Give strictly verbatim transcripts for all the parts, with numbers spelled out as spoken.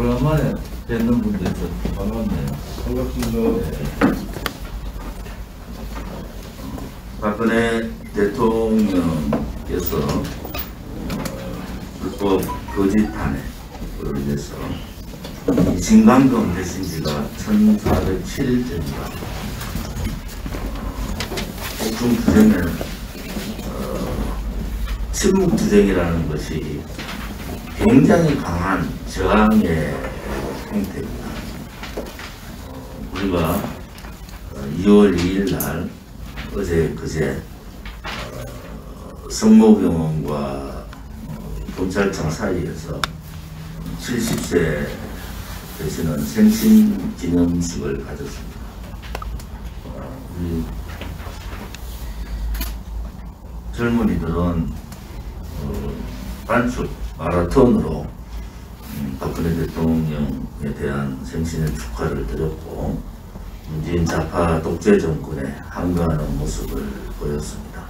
오랜만에 뵙는 분들 반갑네요. 반갑습니다. 네. 박근혜 대통령께서 불법 거짓 탄핵으로 인해서 진강경 되신 지가 천사백칠 일째입니다. 폭풍 투쟁은 어, 침묵 투쟁이라는 것이 굉장히 강한 저항의 형태입니다. 어, 우리가 이월 이일 날 어제 그제 어, 성모병원과 어, 검찰청 사이에서 칠십 세 되시는 생신기념식을 가졌습니다. 어, 우리 젊은이들은 어, 단축 마라톤으로 음, 박근혜 대통령에 대한 생신의 축하를 드렸고 문재인 좌파 독재 정권에 항거하는 모습을 보였습니다.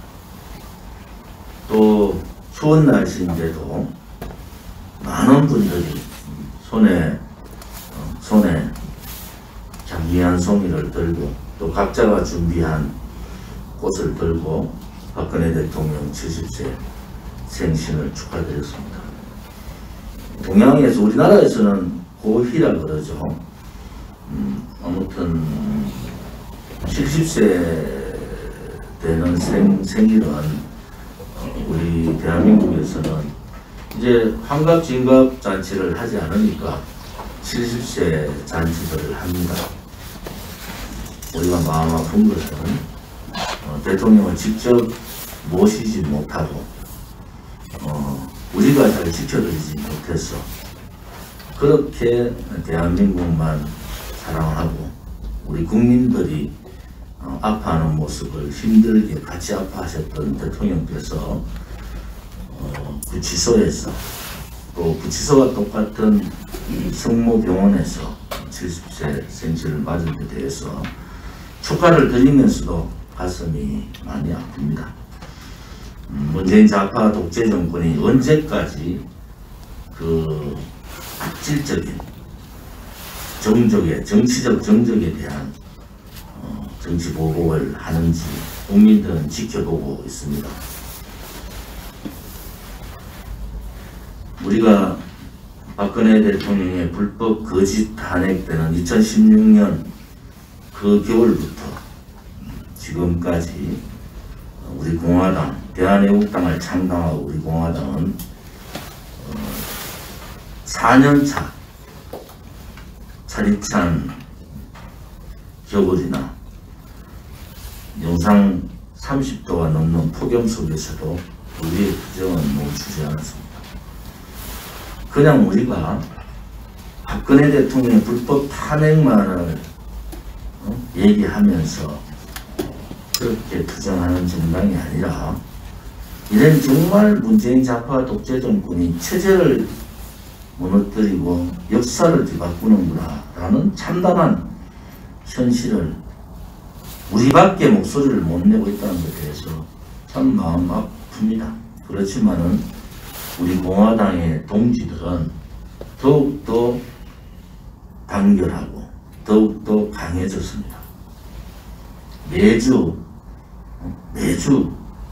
또 추운 날씨인데도 많은 분들이 손에 어, 손에 장미한 송이를 들고 또 각자가 준비한 꽃을 들고 박근혜 대통령 칠십 세 생신을 축하드렸습니다. 동양에서 우리나라에서는 고희라 그러죠. 음, 아무튼 칠십 세 되는 생, 생일은 어, 우리 대한민국에서는 이제 환갑 진갑 잔치를 하지 않으니까 칠십 세 잔치들을 합니다. 우리가 마음 아픈 것은 어, 대통령을 직접 모시지 못하고 어, 우리가 잘 지켜드리지 못해서 그렇게 대한민국만 사랑하고 우리 국민들이 어, 아파하는 모습을 힘들게 같이 아파하셨던 대통령께서 어, 구치소에서 또 구치소와 똑같은 성모병원에서 칠십 세 생신을 맞은 데 대해서 축하를 드리면서도 가슴이 많이 아픕니다. 음, 문재인 좌파 독재 정권이 언제까지 그 악질적인 정적에 정치적 정적에 대한 어, 정치 보복을 하는지 국민들은 지켜보고 있습니다. 우리가 박근혜 대통령의 불법 거짓 탄핵 때는 이천십육 년 그 겨울부터 지금까지 우리 공화당, 대한애국당을 창당하고 우리 공화당은 어, 사 년 차 차디찬 겨울이나 영상 삼십 도가 넘는 폭염 속에서도 우리의 투쟁은 멈추지 않았습니다. 그냥 우리가 박근혜 대통령의 불법 탄핵만을 어? 얘기하면서 그렇게 투쟁하는 정당이 아니라 이런 정말 문재인 좌파 독재 정권이 체제를 무너뜨리고 역사를 뒤바꾸는구나 라는 참담한 현실을 우리밖에 목소리를 못 내고 있다는 것에 대해서 참 마음 아픕니다. 그렇지만은 우리 공화당의 동지들은 더욱더 단결하고 더욱더 강해졌습니다. 매주 매주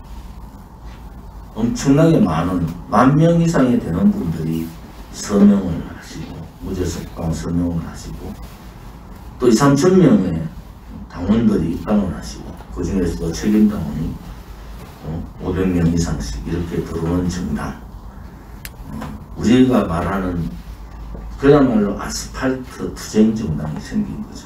엄청나게 많은 만 명 이상이 되는 분들이 서명을 하시고 무죄석방 서명을 하시고 또 이삼천 명의 당원들이 입당을 하시고 그 중에서도 책임당원이 오백 명 이상씩 이렇게 들어오는 정당, 우리가 말하는 그야말로 아스팔트 투쟁 정당이 생긴 거죠.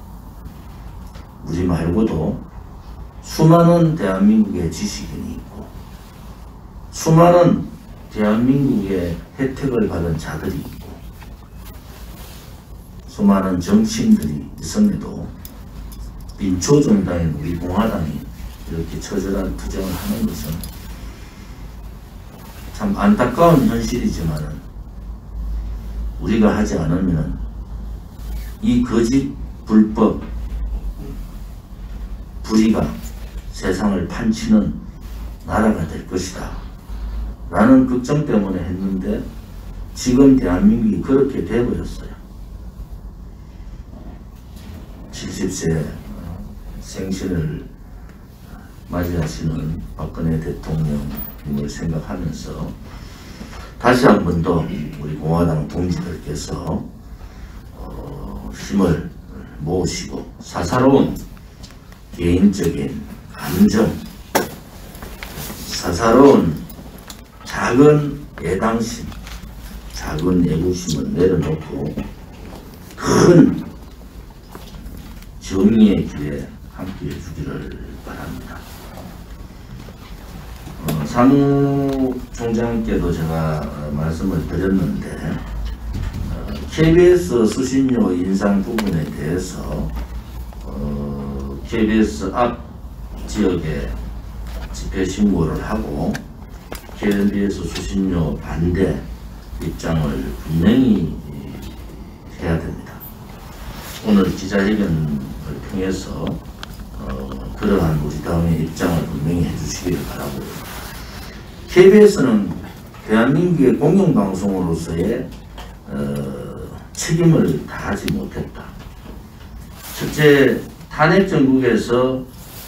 우리 말고도 수많은 대한민국의 지식인이 있고 수많은 대한민국의 혜택을 받은 자들이 있고 수많은 정치인들이 있음에도 민초정당인 우리 공화당이 이렇게 처절한 투쟁을 하는 것은 참 안타까운 현실이지만은 우리가 하지 않으면 이 거짓 불법 불의가 세상을 판치는 나라가 될 것이다 라는 걱정 때문에 했는데 지금 대한민국이 그렇게 돼버렸어요. 칠십 세 생신을 맞이하시는 박근혜 대통령님을 생각하면서 다시 한 번 더 우리 공화당 동지들께서 어, 힘을 모으시고 사사로운 개인적인 감정, 사사로운 작은 애당심, 작은 애국심을 내려놓고 큰 정의의 길에 함께 해주기를 바랍니다. 어, 사무총장께도 제가 어, 말씀을 드렸는데 어, 케이비에스 수신료 인상 부분에 대해서 어, 케이비에스 앞 지역에 집회 신고를 하고 케이비에스 수신료 반대 입장을 분명히 해야 됩니다. 오늘 기자회견을 통해서 어, 그러한 우리 당의 입장을 분명히 해주시기를 바라고요. 케이비에스는 대한민국의 공영방송으로서의 어, 책임을 다하지 못했다. 첫째, 탄핵 정국에서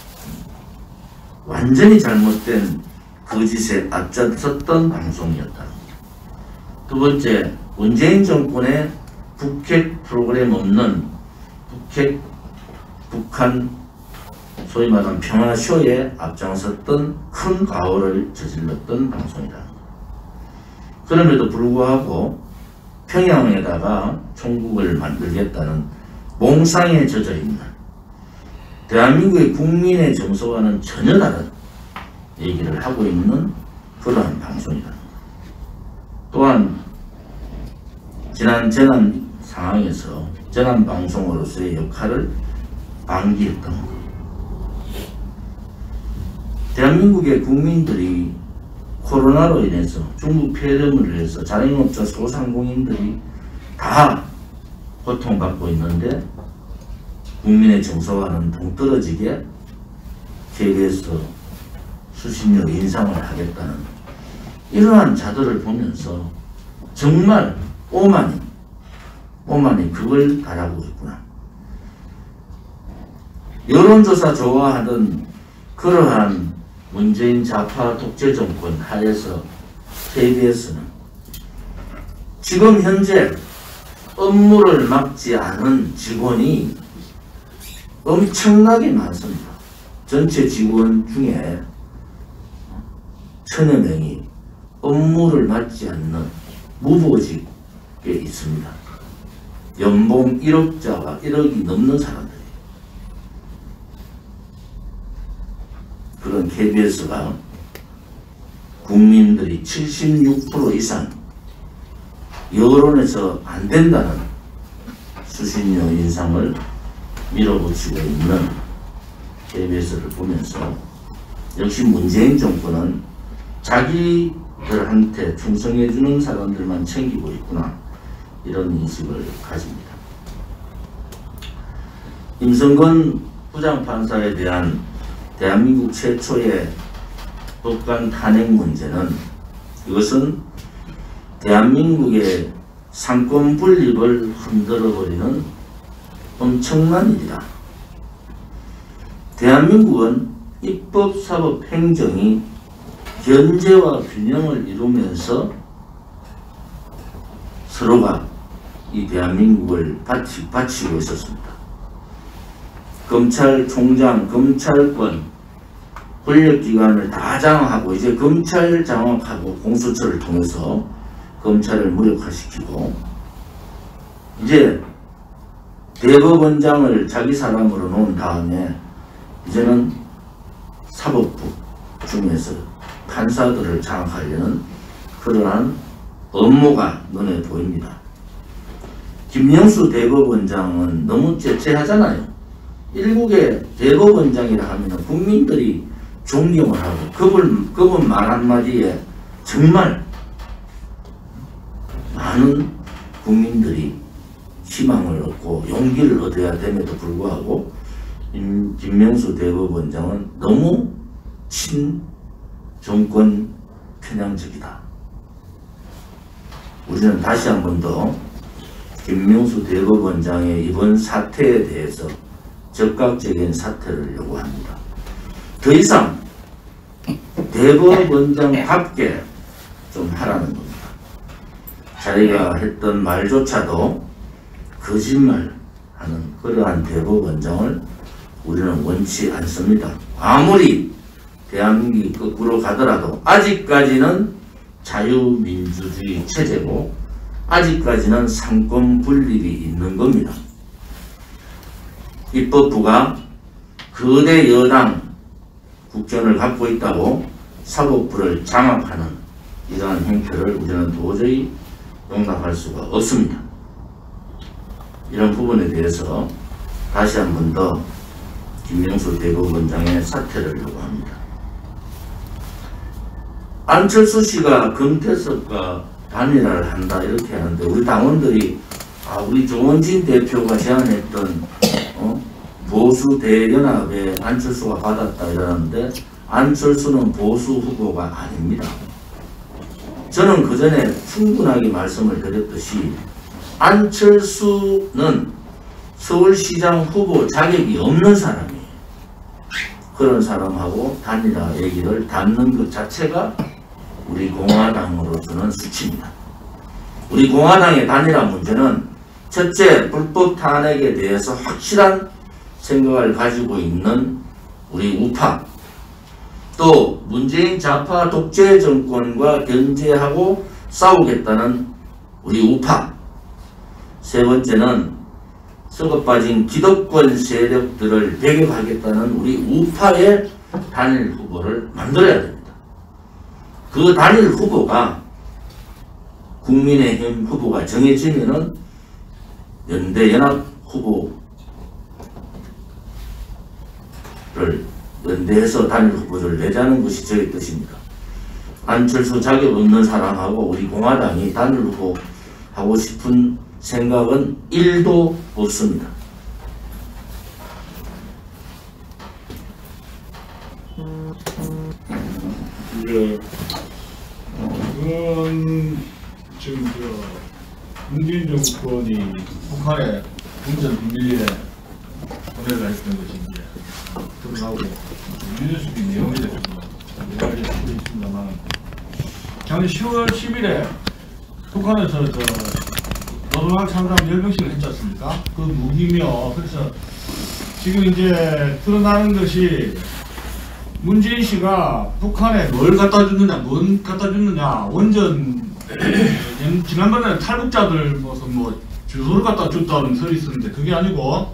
완전히 잘못된 거짓에 앞장섰던 방송이었다. 두 번째, 문재인 정권의 북핵 프로그램 없는 북핵, 북한 소위 말하는 평화쇼에 앞장섰던 큰 가오를 저질렀던 방송이다. 그럼에도 불구하고 평양에다가 총국을 만들겠다는 몽상에 젖어 있는 대한민국의 국민의 정서와는 전혀 다른 얘기를 하고 있는 그러한 방송이다. 또한 지난 재난 상황에서 재난 방송으로서의 역할을 방기했던 것. 대한민국의 국민들이 코로나로 인해서 중국 폐렴을 해서 자영업자 소상공인들이 다 고통받고 있는데 국민의 정서와는 동떨어지게 케이비에스 수신료 인상을 하겠다는 이러한 자들을 보면서 정말 오만이 오만이 그걸 바라고 있구나. 여론조사 좋아하던 그러한 문재인 좌파 독재 정권 하에서 케이비에스는 지금 현재 업무를 맡지 않은 직원이 엄청나게 많습니다. 전체 직원 중에 천여 명이 업무를 맡지 않는 무보직에 있습니다. 연봉 일억자와 일억이 넘는 사람들이에요. 그런 케이비에스가 국민들이 칠십육 퍼센트 이상 여론에서 안 된다는 수신료 인상을 밀어붙이고 있는 케이비에스를 보면서 역시 문재인 정권은 자기들한테 충성해주는 사람들만 챙기고 있구나, 이런 인식을 가집니다. 임성근 부장판사에 대한 대한민국 최초의 법관 탄핵 문제는 이것은 대한민국의 상권 분립을 흔들어버리는 엄청난 일이다. 대한민국은 입법, 사법, 행정이 견제와 균형을 이루면서 서로가 이 대한민국을 바치, 바치고 있었습니다. 검찰총장, 검찰권, 권력기관을 다 장악하고 이제 검찰 장악하고 공수처를 통해서 검찰을 무력화시키고 이제 대법원장을 자기 사람으로 놓은 다음에 이제는 사법부 중에서 판사들을 장악하려는 그러한 업무가 눈에 보입니다. 김영수 대법원장은 너무 째째하잖아요. 일국의 대법원장이라 하면 국민들이 존경을 하고 그분, 그분 말 한마디에 정말 많은 국민들이 희망을 얻고 용기를 얻어야 됨에도 불구하고 임, 김명수 대법원장은 너무 친정권 편향적이다. 우리는 다시 한 번 더 김명수 대법원장의 이번 사태에 대해서 적극적인 사퇴를 요구합니다. 더 이상 대법원장답게 좀 하라는 겁니다. 자기가 했던 말조차도 거짓말하는 그러한 대법원장을 우리는 원치 않습니다. 아무리 대한민국이 거꾸로 가더라도 아직까지는 자유민주주의 체제고 아직까지는 상권 분립이 있는 겁니다. 입법부가 거대 여당 국권을 갖고 있다고 사법부를 장악하는 이러한 행태를 우리는 도저히 용납할 수가 없습니다. 이런 부분에 대해서 다시 한 번 더 김명수 대법원장의 사퇴를 요구합니다. 안철수 씨가 금태섭과 단일화를 한다 이렇게 하는데 우리 당원들이 아 우리 조원진 대표가 제안했던 어? 보수 대연합에 안철수가 받았다 이러는데 안철수는 보수 후보가 아닙니다. 저는 그 전에 충분하게 말씀을 드렸듯이 안철수는 서울시장 후보 자격이 없는 사람이에요. 그런 사람하고 단일화 얘기를 담는 것 자체가 우리 공화당으로서는 수치입니다. 우리 공화당의 단일화 문제는 첫째, 불법 탄핵에 대해서 확실한 생각을 가지고 있는 우리 우파, 또 문재인 좌파 독재 정권과 견제하고 싸우겠다는 우리 우파, 세 번째는 썩어빠진 기득권 세력들을 배격하겠다는 우리 우파의 단일 후보를 만들어야 됩니다. 그 단일 후보가 국민의힘 후보가 정해지면은 연대연합 후보를 연대해서 단일 후보를 내자는 것이 저의 뜻입니다. 안철수 자격 없는 사람하고 우리 공화당이 단일 후보 하고 싶은 생각은 일도 없습니다. 그, 그건 지금 그 문재인 정권이 북한에 문전 비밀리에 보내라 했던 것이 이제 드러나고 유재수비 내용에 대해서 여러 가지 알고 있습니다만 작년 시월 십일에 북한에서 저 노동학 참사람 열 명씩을 했지 않습니까? 그 무기며 그래서 지금 이제 드러나는 것이 문재인 씨가 북한에 뭘 갖다 주느냐, 뭔 갖다 주느냐, 원전, 지난번에 탈북자들 무슨 뭐, 주소를 갖다 줬다는 설이 있었는데, 그게 아니고,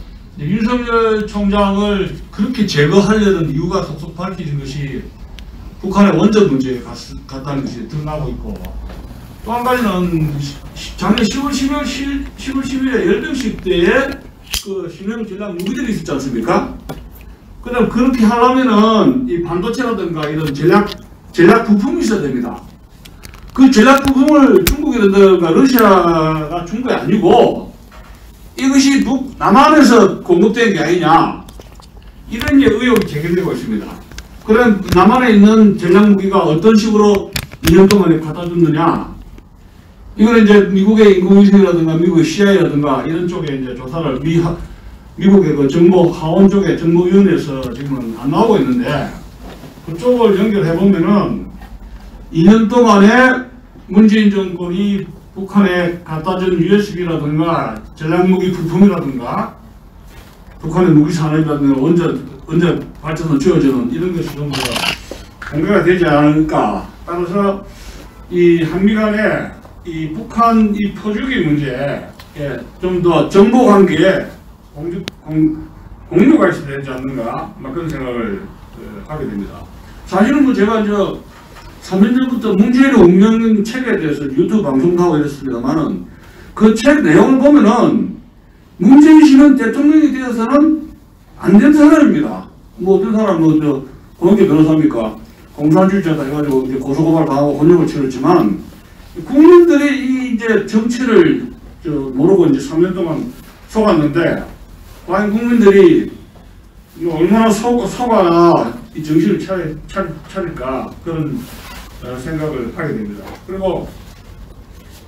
윤석열 총장을 그렇게 제거하려는 이유가 속속 밝혀진 것이 북한의 원전 문제에 갔, 갔다는 것이 드러나고 있고, 또 한 가지는 작년 시월 십일, 시월 십일에 열병식 때에 그 신형 전략 무기들이 있었지 않습니까? 그 다음 그렇게 하려면은 이 반도체라든가 이런 전략, 전략 부품이 있어야 됩니다. 그 전략 부품을 중국이라든가 러시아가 준 게 아니고 이것이 북, 남한에서 공급된 게 아니냐. 이런 의혹이 제기되고 있습니다. 그럼 남한에 있는 전략 무기가 어떤 식으로 이 년 동안에 갖다 줬느냐. 이거는 이제 미국의 인공위성이라든가 미국의 씨아이라든가 이런 쪽에 이제 조사를 미, 미국의 그 정보 하원 쪽에 정보위원회에서 지금은 안 나오고 있는데 그쪽을 연결해 보면은 이 년 동안에 문재인 정권이 북한에 갖다 준 유에스비라든가 전략무기 부품이라든가 북한의 무기 산업이라든가 원전, 원전 발전소 지어주는 이런 것이 전부 공개가 되지 않을까. 따라서 이 한미 간에 이 북한 이 퍼주기 문제에 좀 더 정보 관계에 공유, 공, 공유가 있어야 되지 않는가 막 그런 생각을 그, 하게 됩니다. 사실은 뭐 제가 저 삼 년 전부터 문재인의 운명 책에 대해서 유튜브 방송도 하고 이랬습니다만은 그 책 내용을 보면은 문재인 씨는 대통령이 되어서는 안 된 사람입니다. 뭐 어떤 사람 뭐저 고영태 변호사입니까? 공산주의자다 해가지고 이제 고소고발 당하고 권력을 치렀지만 국민들이 이 이제 정치를 저 모르고 이제 삼 년 동안 속았는데 과연 국민들이 뭐 얼마나 속, 속아나 이 정신을 차리, 차리, 차릴까 그런 어, 생각을 하게 됩니다. 그리고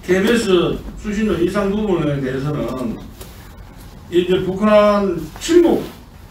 케이비에스 수신료 인상 부분에 대해서는 이제 북한 친북,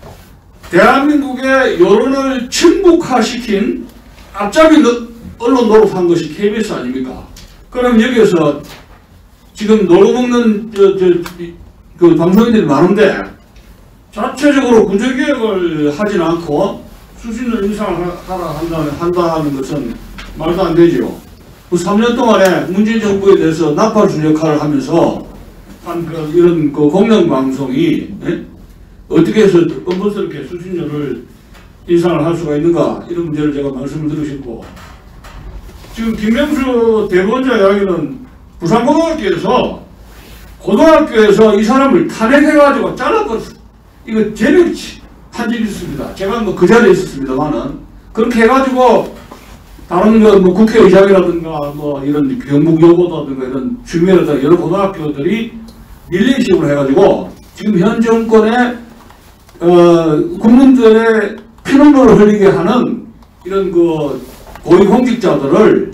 대한민국의 여론을 친북화시킨 앞잡이 언론 노릇한 것이 케이비에스 아닙니까? 그럼 여기에서 지금 놀고먹는 저, 저, 그 방송인들이 많은데 자체적으로 군제개혁을 하진 않고 수신료 인상을 하라 한다, 한다 하는 것은 말도 안 되죠. 그 삼 년 동안에 문재인 정부에 대해서 나팔줄 역할을 하면서 한 그 이런 그 공영방송이 예? 어떻게 해서 뻔뻔스럽게 수신료를 인상을 할 수가 있는가 이런 문제를 제가 말씀을 드리셨고, 지금 김명수 대법원장 이야기는 부산고등학교에서 고등학교에서 이 사람을 탄핵해가지고 잘라버렸어. 이거 제명치 한 적이 있습니다. 제가 뭐 그 자리에 있었습니다만은 그렇게 해가지고 다른 뭐 국회의장이라든가 뭐 이런 경북 여고라든가 이런 주민이라든가 여러 고등학교들이 릴레이식으로 해가지고 지금 현 정권의 어, 국민들의 피눈물을 흘리게 하는 이런 그 고위공직자들을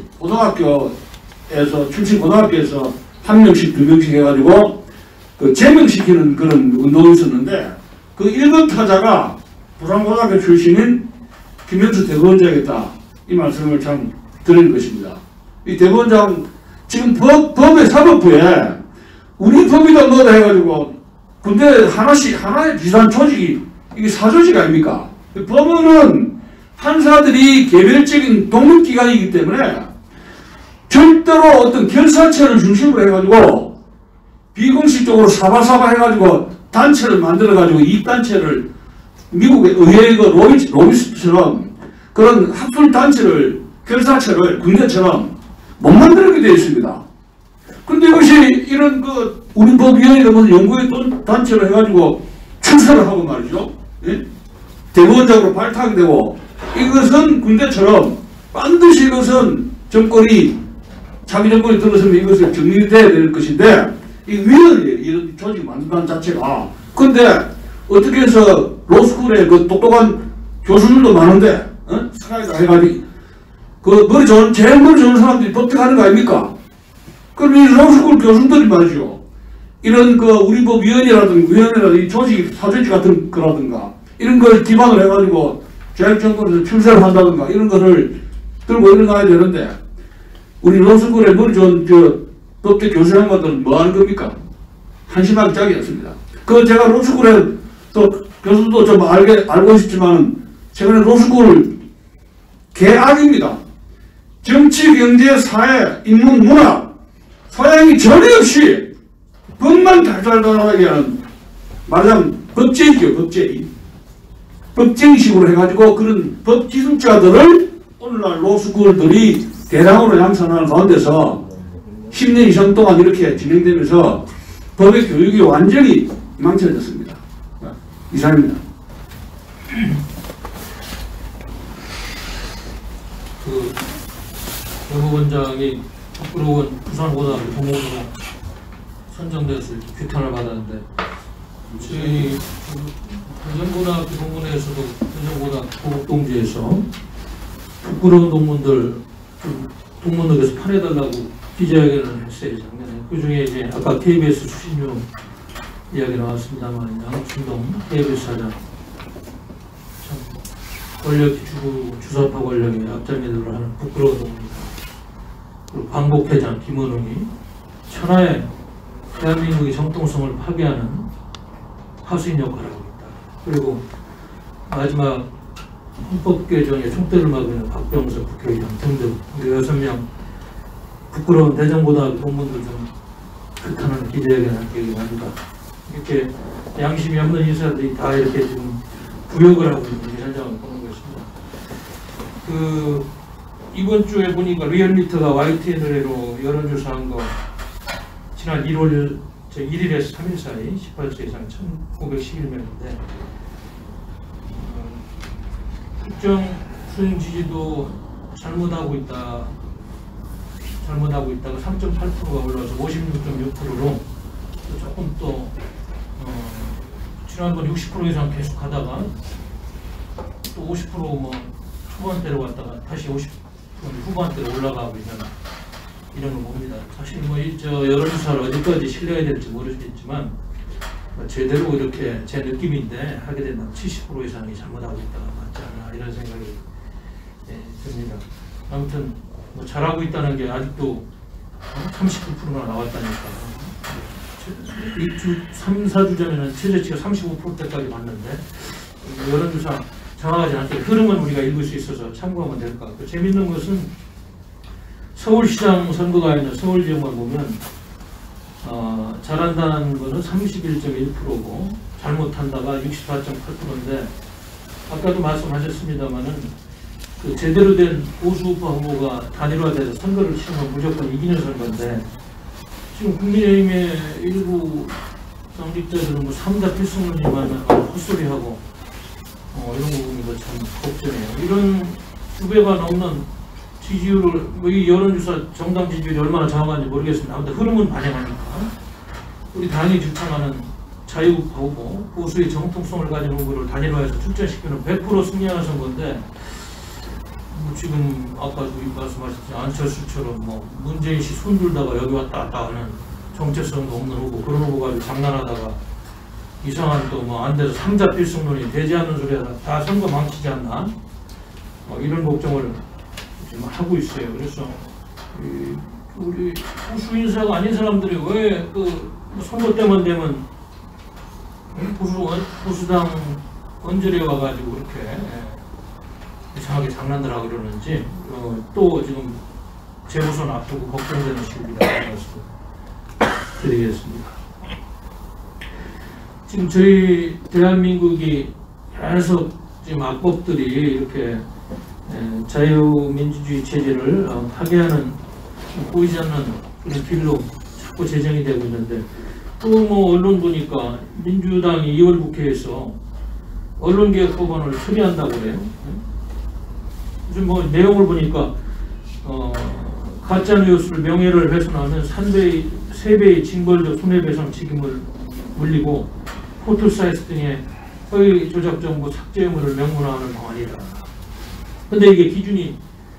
고등학교에서 출신 고등학교에서 한 명씩 두 명씩 해가지고 그 제명시키는 그런 운동이 있었는데 그 일 번 타자가 부산고등학교 출신인 김명수 대법원장이었다. 이 말씀을 참 드리는 것입니다. 이 대법원장 지금 법, 법의 사법부에 우리 법이다 뭐다 해가지고 군대 하나씩 하나의 비슷한 조직이 이게 사조직 아닙니까? 법원은 판사들이 개별적인 독립기관이기 때문에 절대로 어떤 결사체를 중심으로 해가지고 비공식적으로 사바사바 해가지고 단체를 만들어가지고 이 단체를 미국의 의회의 그 로이스, 로이스처럼 그런 합술 단체를 결사체를 군대처럼 못 만들게 되어 있습니다. 근데 이것이 이런 그 우리 법위원회가 무슨 연구의 단체를 해가지고 출세를 하고 말이죠. 예? 대법원장으로 발탁이 되고 이것은 군대처럼 반드시 이것은 정권이 자기 정권이 들어서면 이것을 정리돼야 될 것인데 이 위원회 이런 조직 만든다는 자체가 근데 어떻게 해서 로스쿨에 그 똑똑한 교수들도 많은데 어? 사회가 해가지고 그 머리 좋은 제일 머리 좋은 사람들이 법칙하는 거 아닙니까? 그럼 이 로스쿨 교수들이 말이죠. 이런 그 우리 법 위원회라든가 위원회라든가 이 조직 사조직 같은 거라든가 이런 걸 기반으로 해가지고 자익 정권에서 출세를 한다든가 이런 거를 들고 일어나야 되는데 우리 로스쿨에 머리 좋은 저 법대 교수 양반들은 뭐 하는 겁니까? 한심하게 짝이 없습니다. 그 제가 로스쿨에 또 교수도 좀 알게 알고 싶지만 최근에 로스쿨 개악입니다. 정치, 경제, 사회, 인문, 문화 소양이 전혀 없이 법만 달달달하게 하는 말하자면 법제이죠. 법제이. 법제이식으로 해가지고 그런 법 기술자들을 오늘날 로스쿨들이 대량으로 양산하는 가운데서 십 년 이상 동안 이렇게 진행되면서 법의 교육이 완전히 망쳐졌습니다. 이상입니다. 그 대법원장이 부끄러운 부산고등학교 동문으로 선정돼서 규탄을 받았는데 저희 대전고등학교 동문회에서도 대전고등학교 고북동지에서 부끄러운 동문들 동문역에서 팔아달라고 기자회견을 했어요 작년에. 그 중에 이제 아까 케이비에스 수신료 이야기 나왔습니다만 양춘동 케이비에스 사장 참 권력 주고 주사파 권력의 앞장이들을 하는 부끄러운 동문입니다. 그리고 광복회장 김원웅이 천하의 대한민국의 정통성을 파괴하는 하수인 역할을 하고 있다. 그리고 마지막 헌법 개정에 총대를 마고 있는 박병석 국회의장 등등 여섯 명 부끄러운 대전고등학교 동문들 좀 규탄하는 기자회견을 계획이 합니다. 이렇게 양심이 없는 인사들이 다 이렇게 지금 부역을 하고 있는 현장을 보는 것입니다. 그 이번 주에 보니까 리얼미터가 와이티엔으로 여론조사한 거 지난 일월 일 일에서 삼 일 사이 십팔 세 이상 천오백십일 명인데 어, 특정 수행 지지도 잘못하고 있다 잘못하고 있다가 삼 점 팔 퍼센트가 올라와서 오십육 점 육 퍼센트로 조금 또 어, 지난번 육십 퍼센트 이상 계속 하다가 또 오십 퍼센트 뭐 초반대로 갔다가 다시 오십 퍼센트 후반대로 올라가고 있는 이런 걸 봅니다. 사실 뭐 이 저 여론조사를 어디까지 신뢰해야 될지 모르겠지만 뭐 제대로 이렇게 제 느낌인데 하게 된다면 칠십 퍼센트 이상이 잘못하고 있다가 맞지 않나 이런 생각이 예, 듭니다. 아무튼 뭐 잘하고 있다는 게 아직도 삼십구 퍼센트나 나왔다니까. 이 주 삼, 사 주 전에는 최저치가 삼십오 퍼센트대까지 맞는데 여론조사 정확하지 않게 흐름은 우리가 읽을 수 있어서 참고하면 될 것 같고, 재밌는 것은 서울시장 선거가 있는 서울 지역만 보면 어, 잘한다는 것은 삼십일 점 일 퍼센트고 잘못한다가 육십사 점 팔 퍼센트인데 아까도 말씀하셨습니다마는 그 제대로 된 보수우파 후보가 단일화돼서 선거를 치르면 무조건 이기는 선거인데 지금 국민의힘의 일부 당직자들은 뭐 삼자 필승론이만 헛소리하고 어, 이런 거 보니까 참 걱정해요. 이런 두 배가 넘는 지지율을, 뭐 이 여론조사 정당 지지율이 얼마나 정확한지 모르겠습니다. 아무튼 흐름은 반영하니까 우리 당이 주창하는 자유우파 후보, 보수의 정통성을 가진 후보를 단일화해서 출전시키는 백 퍼센트 승리하는 선거인데 뭐 지금 아까도 말씀하셨듯이 안철수처럼 뭐 문재인 씨 손들다가 여기 왔다 갔다 하는 정체성도 없는 후보, 그런 후보 가지고 장난하다가 이상한 또 뭐 안 돼서 삼자 필승론이 되지 않는 소리 하다 다 선거 망치지 않나 뭐 이런 걱정을 지금 하고 있어요. 그래서 이 우리 보수 인사가 아닌 사람들이 왜 그 선거 때만 되면 보수 보수당 언저리에 와가지고 이렇게 이상하게 장난들 하고 그러는지 어, 또 지금 재보선 앞두고 걱정되는 시국이라고 말씀 드리겠습니다. 지금 저희 대한민국이 계속 지금 악법들이 이렇게 에, 자유민주주의 체제를 어, 파괴하는 보이지 않는 그런 길로 자꾸 제정이 되고 있는데 또 뭐 언론 보니까 민주당이 이월 국회에서 언론개혁법안을 처리한다고 그래요. 지금 뭐 내용을 보니까 어, 가짜뉴스를 명예를 훼손하면 삼 배의, 세 배의 징벌적 손해배상 책임을 물리고 포털사이트 등의 허위 조작 정보 삭제 의무를 명문화하는 방안이다. 근데 이게 기준이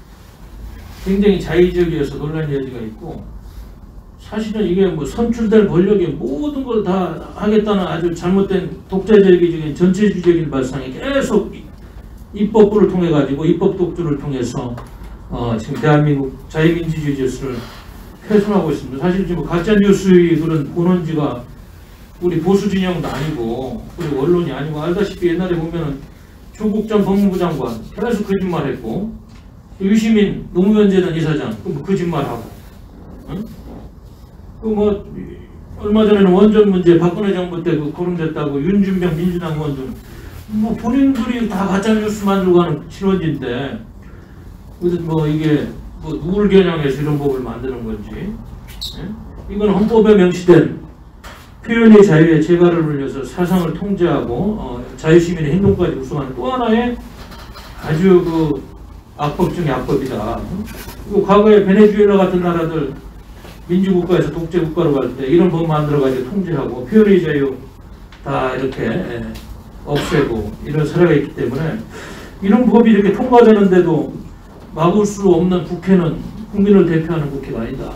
굉장히 자의적이어서 논란의 여지가 있고, 사실은 이게 뭐 선출될 권력이 모든 걸 다 하겠다는 아주 잘못된 독자적인 전체주의적인 발상이 계속 입법부를 통해 가지고 입법 독주를 통해서 어, 지금 대한민국 자유민주주의 질서를 훼손하고 있습니다. 사실 지금 가짜 뉴스의 그런 본원지가 우리 보수 진영도 아니고 우리 언론이 아니고, 알다시피 옛날에 보면은 조국 전 법무부 장관 계속 거짓말했고, 유시민 노무현 재단 이사장 뭐 거짓말하고, 응? 그 뭐 얼마 전에는 원전 문제 박근혜 정부 때 그 거론됐다고 윤준병 민주당 의원들 뭐 본인들이 다 가짜 뉴스 만들고 하는 실언인데, 그래서 뭐 이게 뭐 누굴 겨냥해서 이런 법을 만드는 건지, 예? 이건 헌법에 명시된 표현의 자유에 재갈을 물려서 사상을 통제하고 어, 자유시민의 행동까지 우수하는 또 하나의 아주 그 악법 중의 악법이다. 그리고 과거에 베네수엘라 같은 나라들 민주국가에서 독재국가로 갈 때 이런 법 만들어가지고 통제하고 표현의 자유 다 이렇게 예, 없애고 이런 사례가 있기 때문에 이런 법이 이렇게 통과되는데도 막을 수 없는 국회는 국민을 대표하는 국회가 아니다.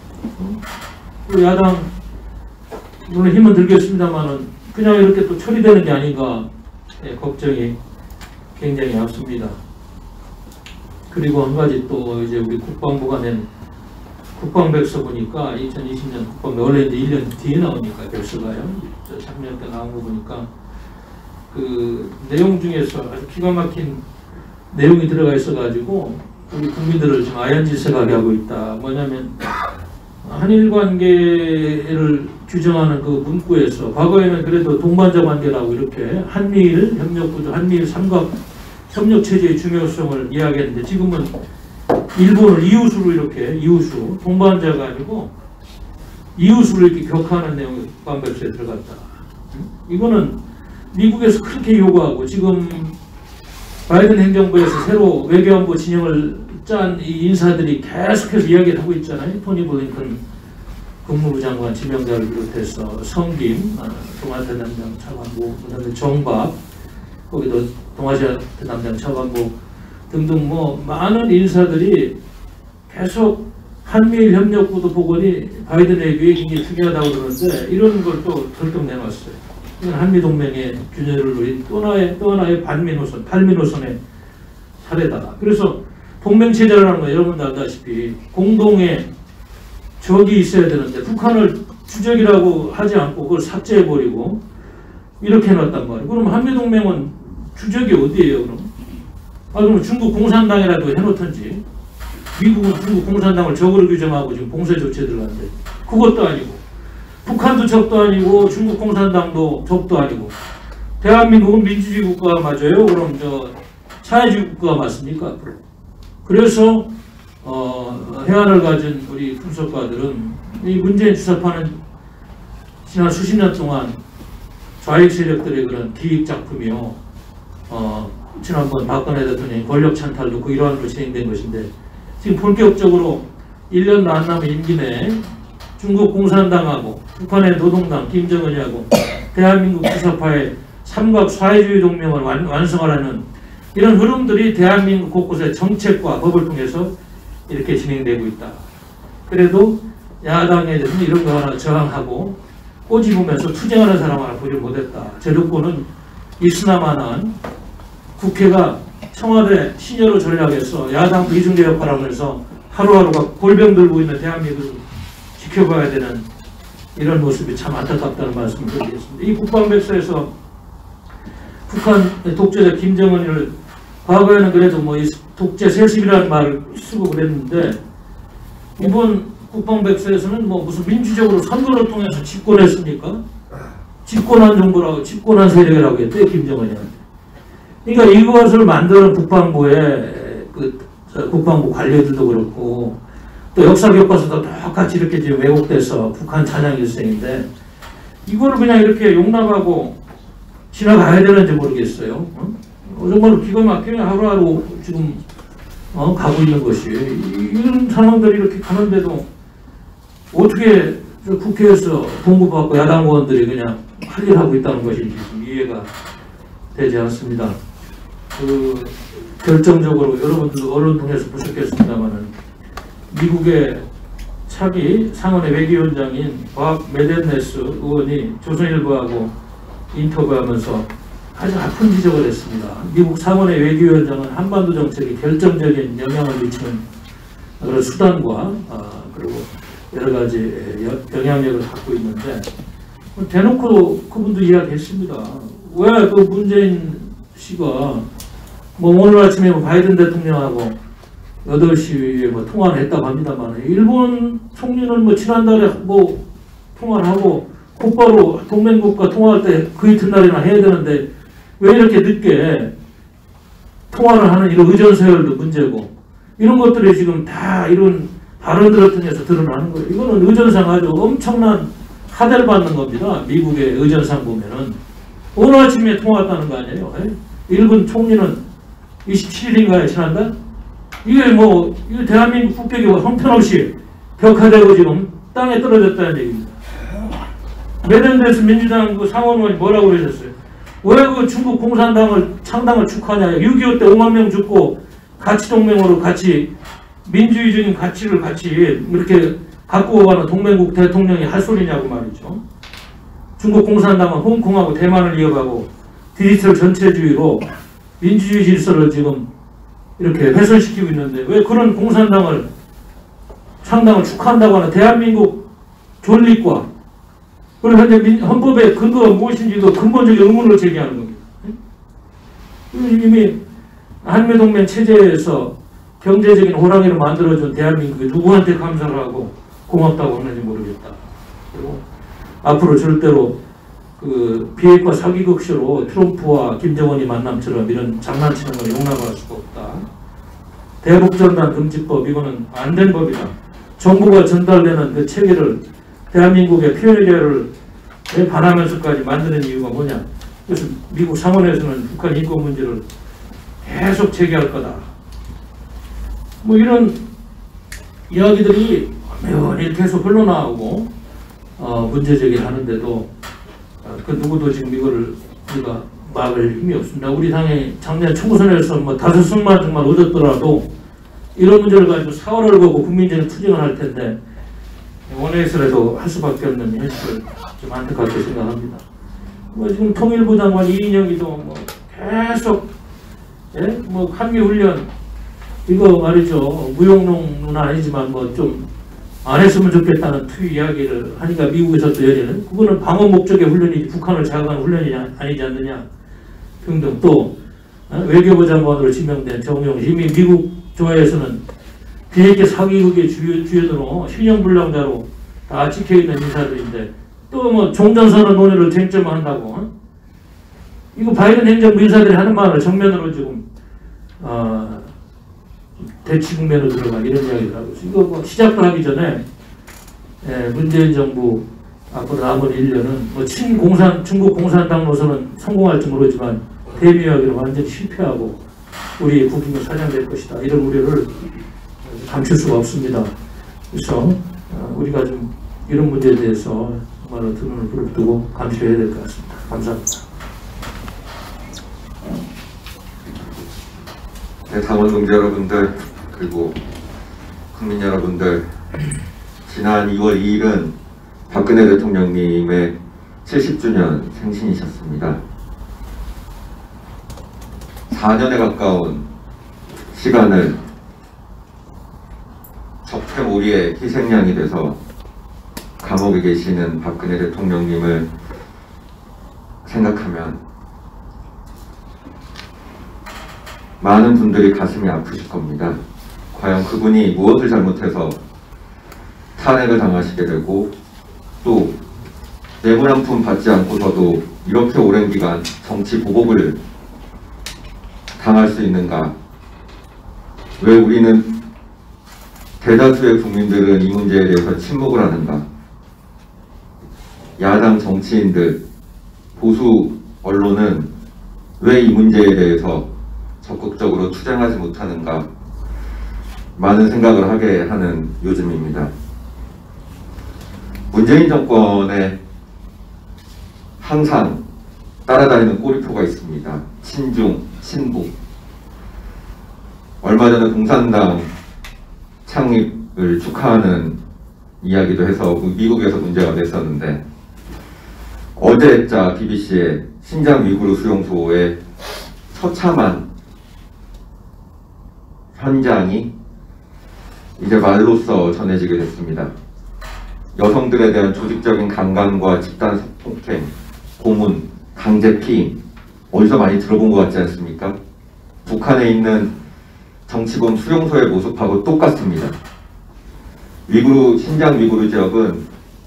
그 야당 물론 힘은 들겠습니다만은 그냥 이렇게 또 처리되는 게 아닌가 예, 걱정이 굉장히 앞섭니다. 그리고 한 가지 또 이제 우리 국방부가 낸 국방백서 보니까 이천이십 년 국방백, 원래 이제 일 년 뒤에 나오니까 백서가요. 작년 때 나온 거 보니까 그 내용 중에서 아주 기가 막힌 내용이 들어가 있어가지고 우리 국민들을 지금 아연질색하게 하고 있다. 뭐냐면 한일 관계를 규정하는 그 문구에서 과거에는 그래도 동반자 관계라고 이렇게 한미일 협력구조, 한미일 삼각 협력 체제의 중요성을 이야기했는데 지금은 일본을 이웃으로 이렇게 이웃으로 동반자가 아니고 이웃으로 이렇게 격하는 내용이 국방백서에 들어갔다. 이거는 미국에서 그렇게 요구하고 지금 바이든 행정부에서 새로 외교안보 진영을 짠 이 인사들이 계속해서 이야기를 하고 있잖아요. 토니 블링컨 국무부 장관 지명자를 비롯해서 성김 동아시아 담당 차관보, 그다음에 정박 거기도 동아시아 담당 차관보 등등 뭐 많은 인사들이 계속 한미일 협력구도 보건이 바이든에 비해 굉장히 중요하다고 그러는데 이런 걸 또 설득 내놨어요. 이건 한미동맹의 균열을 누린 또 하나의, 또 하나의 반미노선, 팔미노선의 사례다. 그래서 동맹체제라는 건 여러분도 알다시피 공동의 적이 있어야 되는데 북한을 주적이라고 하지 않고 그걸 삭제해버리고 이렇게 해놨단 말이에요. 그럼 한미동맹은 주적이 어디예요 그럼? 아 그럼 중국 공산당이라도 해놓던지 미국은 중국 공산당을 적으로 규정하고 지금 봉쇄 조치에 들어갔는데 그것도 아니고 북한도 적도 아니고 중국 공산당도 적도 아니고 대한민국은 민주주의 국가가 맞아요? 그럼 저 사회주의 국가가 맞습니까? 앞으로? 그래서 어, 해안을 가진 우리 분석가들은 이 문재인 주사파는 지난 수십 년 동안 좌익 세력들의 그런 기획 작품이요. 어, 지난번 박근혜 대통령이 권력 찬탈도 그 일환으로 진행된 것인데 지금 본격적으로 일 년도 안 남은 임기 내에 중국 공산당하고 북한의 노동당 김정은이하고 대한민국 주사파의 삼각 사회주의 동맹을 완, 완성하라는 이런 흐름들이 대한민국 곳곳의 정책과 법을 통해서 이렇게 진행되고 있다. 그래도 야당에 대해서는 이런 거 하나 저항하고 꼬집으면서 투쟁하는 사람 하나 보지 못했다. 저 조건은 있으나마는 국회가 청와대 신여로 전략에서 야당 이중대 역할을 하면서 하루하루가 골병 들고 있는 대한민국을 지켜봐야 되는 이런 모습이 참 안타깝다는 말씀을 드리겠습니다. 이 국방백서에서 북한 독재자 김정은을 과거에는 그래도 뭐 독재 세습이라는 말을 쓰고 그랬는데 이번 국방백서에서는 뭐 무슨 민주적으로 선거를 통해서 집권했습니까? 집권한 정부라고 집권한 세력이라고 했대요 김정은이한테. 그러니까 이것을 만드는 국방부의 그 국방부 관료들도 그렇고 또 역사 교과서도 똑같이 이렇게 지금 왜곡돼서 북한 찬양 일생인데 이거를 그냥 이렇게 용납하고 지나가야 되는지 모르겠어요. 어? 정말 기가 막히게 하루하루 지금 어, 가고 있는 것이 이런 상황들이 이렇게 가는데도 어떻게 국회에서 통보받고 야당 의원들이 그냥 할 일 하고 있다는 것이 이해가 되지 않습니다. 그 결정적으로 여러분들도 언론 통해서 보셨겠습니다만은 미국의 차기 상원의 외교위원장인 박 메덴네스 의원이 조선일보하고 인터뷰하면서 아주 아픈 지적을 했습니다. 미국 상원의 외교위원장은 한반도 정책에 결정적인 영향을 미치는 그런 수단과 아, 그리고 여러 가지 영향력을 갖고 있는데 대놓고 그분도 이야기했습니다. 왜 그 문재인 씨가 뭐 오늘 아침에 바이든 대통령하고 여덟 시에 뭐 통화를 했다고 합니다만 일본 총리는 뭐 지난달에 뭐 통화를 하고 곧바로 동맹국과 통화할 때 그 이튿날이나 해야 되는데 왜 이렇게 늦게 통화를 하는 이런 의전서열도 문제고 이런 것들이 지금 다 이런 발언들을 통해서 드러나는 거예요. 이거는 의전상 아주 엄청난 하대를 받는 겁니다. 미국의 의전상 보면은 오늘 아침에 통화했다는 거 아니에요. 일본 총리는 이십칠 일인가에 지난달? 이게 뭐 이거 대한민국 국격이 형편없이 벽화되고 지금 땅에 떨어졌다는 얘기입니다. 메덴데스 민주당 그 상원의원이 뭐라고 그러셨어요? 왜 그 중국 공산당을 창당을 축하하냐? 육이오 때 오만 명 죽고 가치 동맹으로 같이 민주주의적인 가치를 같이 이렇게 갖고 가는 동맹국 대통령이 할 소리냐고 말이죠. 중국 공산당은 홍콩하고 대만을 이어가고 디지털 전체주의로 민주주의 질서를 지금 이렇게 훼손시키고 있는데 왜 그런 공산당을 창당을 축하한다고 하는 대한민국 존립과 그리고 현재 민, 헌법의 근거가 무엇인지도 근본적인 의문을 제기하는 겁니다. 이미 한미동맹 체제에서 경제적인 호랑이를 만들어준 대한민국이 누구한테 감사를 하고 고맙다고 하는지 모르겠다. 그리고 앞으로 절대로 그 비핵화 사기극쇼로 트럼프와 김정은이 만남처럼 이런 장난치는 걸 용납할 수가 없다. 대북전단 금지법 이거는 안 된 법이다. 정부가 전달되는 그 체계를 대한민국의 표현의례를 반하면서까지 만드는 이유가 뭐냐. 그래서 미국 상원에서는 북한 인권 문제를 계속 제기할 거다. 뭐 이런 이야기들이 매번 계속 흘러나오고 어, 문제제기를 하는데도 어, 그 누구도 지금 이거를 우리가 막을 힘이 없습니다. 우리 당이 작년 총선에서 뭐 다섯 승만 정말 얻었더라도 이런 문제를 가지고 사활을 걸고 국민적인 투쟁을 할 텐데 원외에서라도 할 수밖에 없는 현실을 좀 안타깝게 생각합니다. 뭐 지금 통일부 장관 이인영이도 뭐 계속 예? 뭐 한미 훈련 이거 말이죠. 무용론은 아니지만 뭐 좀 안 했으면 좋겠다는 투 이야기를 하니까 미국에서도 열리는 그거는 방어 목적의 훈련이지 북한을 자극하는 훈련이 아니지 않느냐 등등. 또 어? 외교부 장관으로 지명된 정용 이미 미국 조회에서는 비핵기 사기극의 주요, 주요도로 신용불량자로 다 찍혀있는 인사들인데 또 뭐 종전선언 논의를 쟁점화한다고 어? 이거 바이든 행정부 인사들이 하는 말을 정면으로 지금 어, 대치 국면으로 들어가 이런 이야기더라고요. 이거 뭐 시작도 하기 전에 예, 문재인 정부 앞으로 남은 일 년은 뭐 친공산 중국 공산당 노선은 성공할지 모르지만 대미하기로 완전히 실패하고 우리 국익은 사장될 것이다. 이런 우려를 감출 수가 없습니다. 그래서 어, 우리가 좀 이런 문제에 대해서 정말로 두 눈을 부릅뜨고 감시해야 될 것 같습니다. 감사합니다. 네, 당원 동지 여러분들 그리고 국민 여러분들, 지난 이월 이일은 박근혜 대통령님의 칠십 주년 생신이셨습니다. 사 년에 가까운 시간을 적폐몰이의 희생양이 돼서 감옥에 계시는 박근혜 대통령님을 생각하면 많은 분들이 가슴이 아프실 겁니다. 과연 그분이 무엇을 잘못해서 탄핵을 당하시게 되고 또 뇌물 한 푼 받지 않고서도 이렇게 오랜 기간 정치 보복을 당할 수 있는가? 왜 우리는 대다수의 국민들은 이 문제에 대해서 침묵을 하는가? 야당 정치인들, 보수 언론은 왜 이 문제에 대해서 적극적으로 투쟁하지 못하는가? 많은 생각을 하게 하는 요즘입니다. 문재인 정권에 항상 따라다니는 꼬리표가 있습니다. 친중, 친북. 얼마 전에 공산당 창립을 축하하는 이야기도 해서 미국에서 문제가 됐었는데, 어제자 비비씨의 신장 위구르 수용소의 처참한 현장이 이제 말로써 전해지게 됐습니다. 여성들에 대한 조직적인 강간과 집단 성폭행, 고문, 강제 피임, 어디서 많이 들어본 것 같지 않습니까? 북한에 있는 정치범 수용소의 모습하고 똑같습니다. 위구르, 신장 위구르 지역은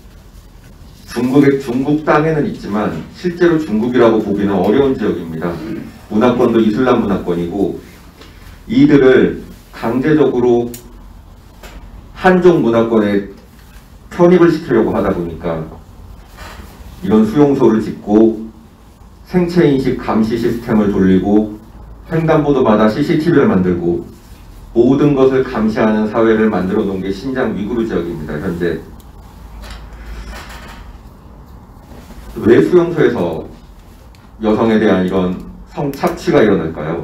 중국의, 중국 땅에는 있지만 실제로 중국이라고 보기는 어려운 지역입니다. 문화권도 이슬람 문화권이고, 이들을 강제적으로 한족 문화권에 편입을 시키려고 하다 보니까 이런 수용소를 짓고 생체인식 감시 시스템을 돌리고 횡단보도마다 씨씨티비를 만들고 모든 것을 감시하는 사회를 만들어 놓은 게 신장 위구르 지역입니다. 현재 왜 수용소에서 여성에 대한 이런 성착취가 일어날까요?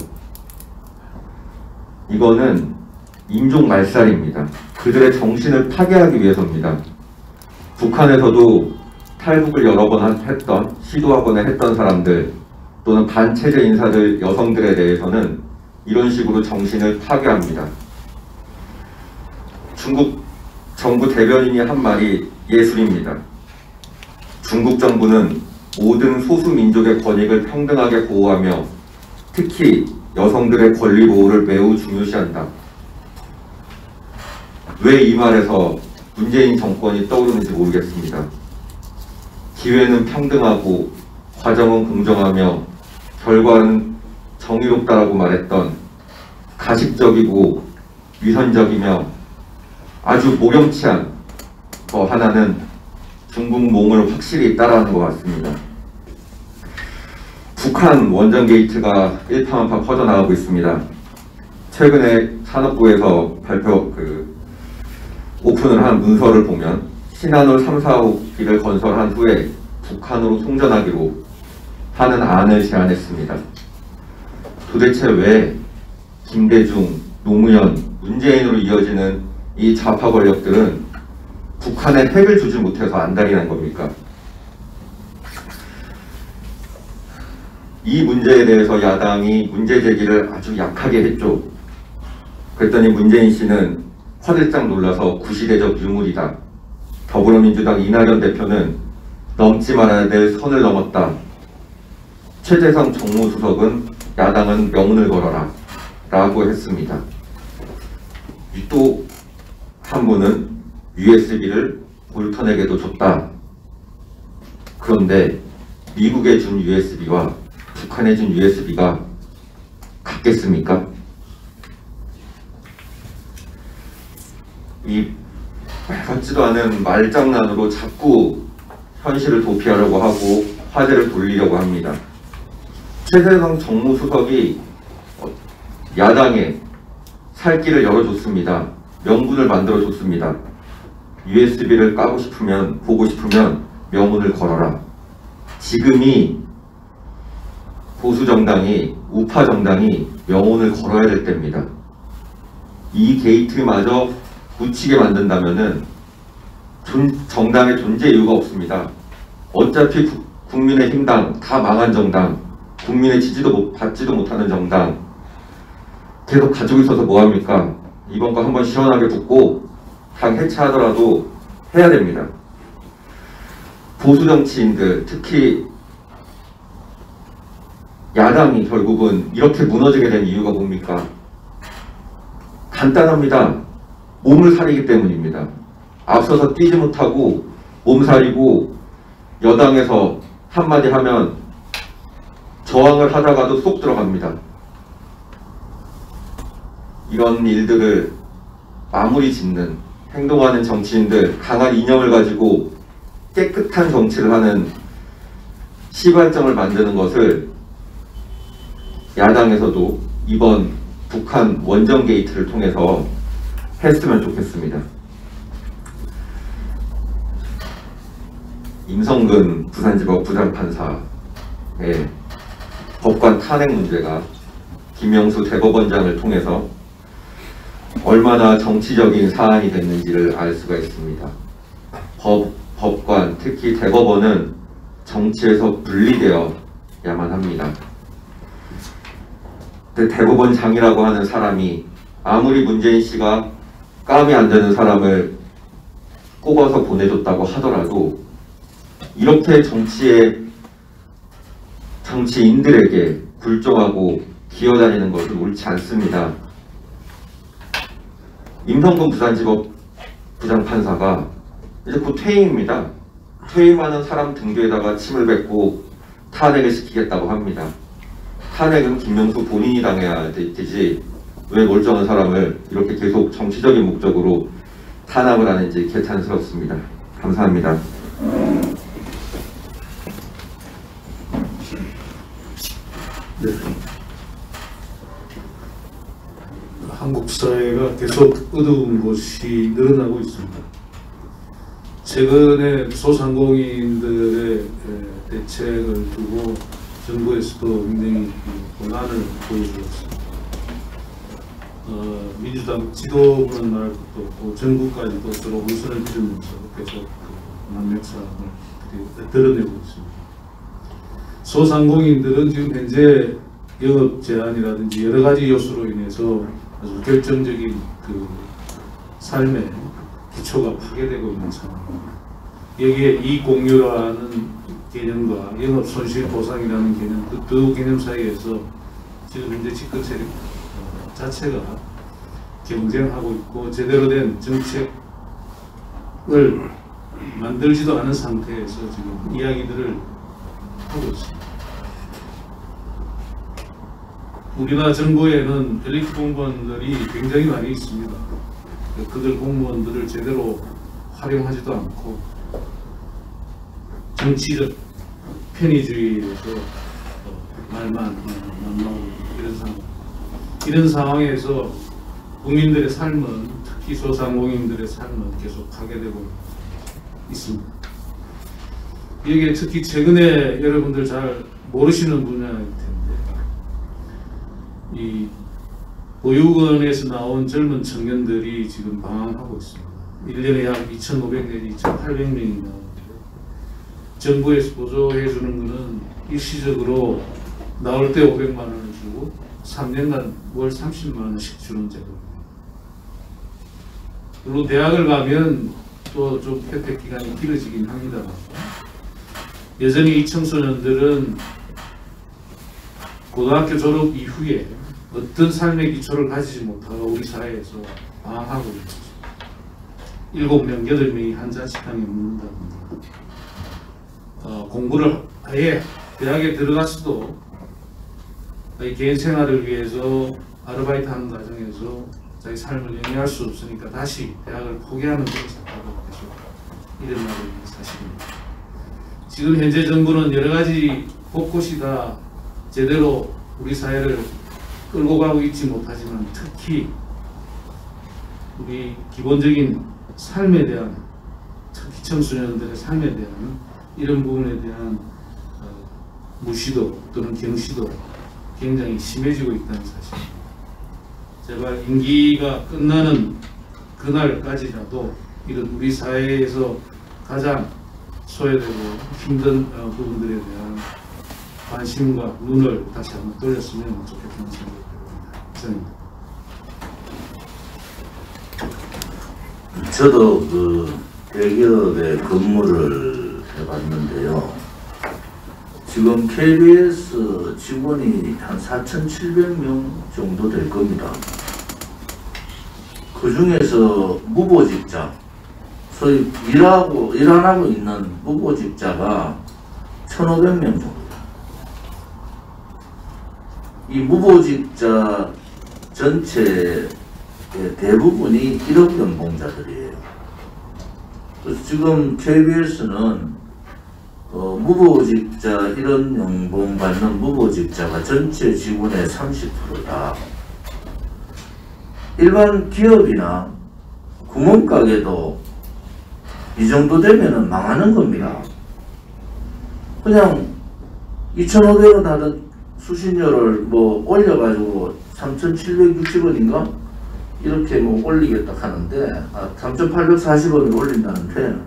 이거는 인종 말살입니다. 그들의 정신을 파괴하기 위해서입니다. 북한에서도 탈북을 여러 번 했던, 시도하거나 했던 사람들 또는 반체제 인사들, 여성들에 대해서는 이런 식으로 정신을 파괴합니다. 중국 정부 대변인이 한 말이 예술입니다. 중국 정부는 모든 소수민족의 권익을 평등하게 보호하며 특히 여성들의 권리 보호를 매우 중요시한다. 왜 이 말에서 문재인 정권이 떠오르는지 모르겠습니다. 기회는 평등하고 과정은 공정하며 결과는 정의롭다라고 말했던 가식적이고 위선적이며 아주 모렴치한 거 하나는 중국몽을 확실히 따라하는 것 같습니다. 북한 원전 게이트가 일파만파 퍼져나가고 있습니다. 최근에 산업부에서 발표, 그, 오픈을 한 문서를 보면 신한울 삼, 사호기를 건설한 후에 북한으로 송전하기로 하는 안을 제안했습니다. 도대체 왜 김대중, 노무현, 문재인으로 이어지는 이 좌파 권력들은 북한에 핵을 주지 못해서 안달이 난 겁니까? 이 문제에 대해서 야당이 문제 제기를 아주 약하게 했죠. 그랬더니 문재인 씨는 화들짝 놀라서 구시대적 유물이다. 더불어민주당 이낙연 대표는 넘지 말아야 될 선을 넘었다. 최재성 정무수석은 야당은 명운을 걸어라 라고 했습니다. 또 한 분은 유에스비를 볼턴에게도 줬다. 그런데 미국에 준 유에스비와 북한에 준 유에스비가 같겠습니까? 이 같지도 않은 말장난으로 자꾸 현실을 도피하려고 하고 화제를 돌리려고 합니다. 최재성 정무수석이 야당에 살 길을 열어줬습니다. 명분을 만들어줬습니다. 유에스비를 까고 싶으면, 보고 싶으면 명운을 걸어라. 지금이 보수정당이, 우파정당이 명운을 걸어야 될 때입니다. 이 게이트마저 묻히게 만든다면은 정당의 존재 이유가 없습니다. 어차피 구, 국민의힘당 다 망한 정당, 국민의 지지도 못, 받지도 못하는 정당 계속 가지고 있어서 뭐합니까? 이번 거 한번 시원하게 붙고 당 해체하더라도 해야 됩니다. 보수 정치인들, 특히 야당이 결국은 이렇게 무너지게 된 이유가 뭡니까? 간단합니다. 몸을 사리기 때문입니다. 앞서서 뛰지 못하고 몸살이고 여당에서 한마디 하면 저항을 하다가도 쏙 들어갑니다. 이런 일들을 마무리 짓는, 행동하는 정치인들, 강한 이념을 가지고 깨끗한 정치를 하는 시발점을 만드는 것을 야당에서도 이번 북한 원정 게이트를 통해서 했으면 좋겠습니다. 임성근 부산지법 부장판사의 법관 탄핵 문제가 김영수 대법원장을 통해서 얼마나 정치적인 사안이 됐는지를 알 수가 있습니다. 법, 법관, 특히 대법원은 정치에서 분리되어야만 합니다. 근데 대법원장이라고 하는 사람이 아무리 문재인 씨가 감이 안 되는 사람을 꼽아서 보내줬다고 하더라도 이렇게 정치에 정치인들에게 굴종하고 기어다니는 것은 옳지 않습니다. 임성근 부산지법 부장판사가 이제 곧 퇴임입니다. 퇴임하는 사람 등교에다가 침을 뱉고 탄핵을 시키겠다고 합니다. 탄핵은 김명수 본인이 당해야 되지 왜 멀쩡한 사람을 이렇게 계속 정치적인 목적으로 탄압을 하는지 개탄스럽습니다. 감사합니다. 네. 한국 사회가 계속 어두운 곳이 늘어나고 있습니다. 최근에 소상공인들의 대책을 두고 정부에서도 굉장히 권한을 보여주었습니다. 어, 민주당 지도부는 말할 것도 없고 정부까지도 서로 혼선을 빚으면서 계속 난맥상을 드러내고 있습니다. 소상공인들은 지금 현재 영업 제한이라든지 여러 가지 요소로 인해서 아주 결정적인 그 삶의 기초가 파괴되고 있는 상황입니다. 여기에 이익 공유라는 개념과 영업 손실 보상이라는 개념, 그 두 개념 사이에서 지금 현재 집권 세력 자체가 경쟁하고 있고 제대로 된 정책을 만들지도 않은 상태에서 지금 이야기들을 하고 있습니다. 우리나라 정부에는 엘리트 공무원들이 굉장히 많이 있습니다. 그들 공무원들을 제대로 활용하지도 않고 정치적 편의주의에서 말만 만나고 이런 상황. 이런 상황에서 국민들의 삶은, 특히 소상공인들의 삶은 계속 파괴되고 있습니다. 여기에 특히 최근에 여러분들 잘 모르시는 분야일 텐데 이 보육원에서 나온 젊은 청년들이 지금 방황하고 있습니다. 일 년에 약 이천오백 내지 이천팔백 명이 나오는데 정부에서 보조해 주는 것은 일시적으로 나올 때 오백만 원을 주고 삼 년간 월 삼십만 원씩 주는 제도입니다. 물론 대학을 가면 또 좀 혜택 기간이 길어지긴 합니다만 여전히 이 청소년들은 고등학교 졸업 이후에 어떤 삶의 기초를 가지지 못하고 우리 사회에서 방황하고 있습니다. 일곱 명, 여덟 명이 한 자식당에 묻는답니다. 어, 공부를 아예 대학에 들어갔어도 개인 생활을 위해서 아르바이트 하는 과정에서 자기 삶을 영위할 수 없으니까 다시 대학을 포기하는 그런 사태가 계속 일어나고 있는 사실입니다. 지금 현재 정부는 여러 가지 곳곳이 다 제대로 우리 사회를 끌고 가고 있지 못하지만 특히 우리 기본적인 삶에 대한, 특히 청소년들의 삶에 대한 이런 부분에 대한 무시도 또는 경시도 굉장히 심해지고 있다는 사실입니다. 제발 임기가 끝나는 그날까지라도 이런 우리 사회에서 가장 소외되고 힘든 부분들에 대한 관심과 눈을 다시 한번 돌렸으면 좋겠다는 생각이 듭니다. 이상입니다. 저도 그 대기업에 근무를 해봤는데요. 지금 케이비에스 직원이 한 사천칠백 명 정도 될 겁니다. 그 중에서 무보직자, 소위 일하고, 일 안 하고 있는 무보직자가 천오백 명 정도. 이 무보직자 전체의 대부분이 일억 연봉자들이에요. 그래서 지금 케이비에스는 어, 무보직자 이런 연봉 받는 무보직자가 전체 직원의 삼십 퍼센트다. 일반 기업이나 구멍가게도 이 정도 되면은 망하는 겁니다. 그냥 이천오백 원 하던 수신료를 뭐 올려가지고 삼천칠백육십 원인가? 이렇게 뭐 올리겠다 하는데, 아, 삼천팔백사십 원을 올린다는데,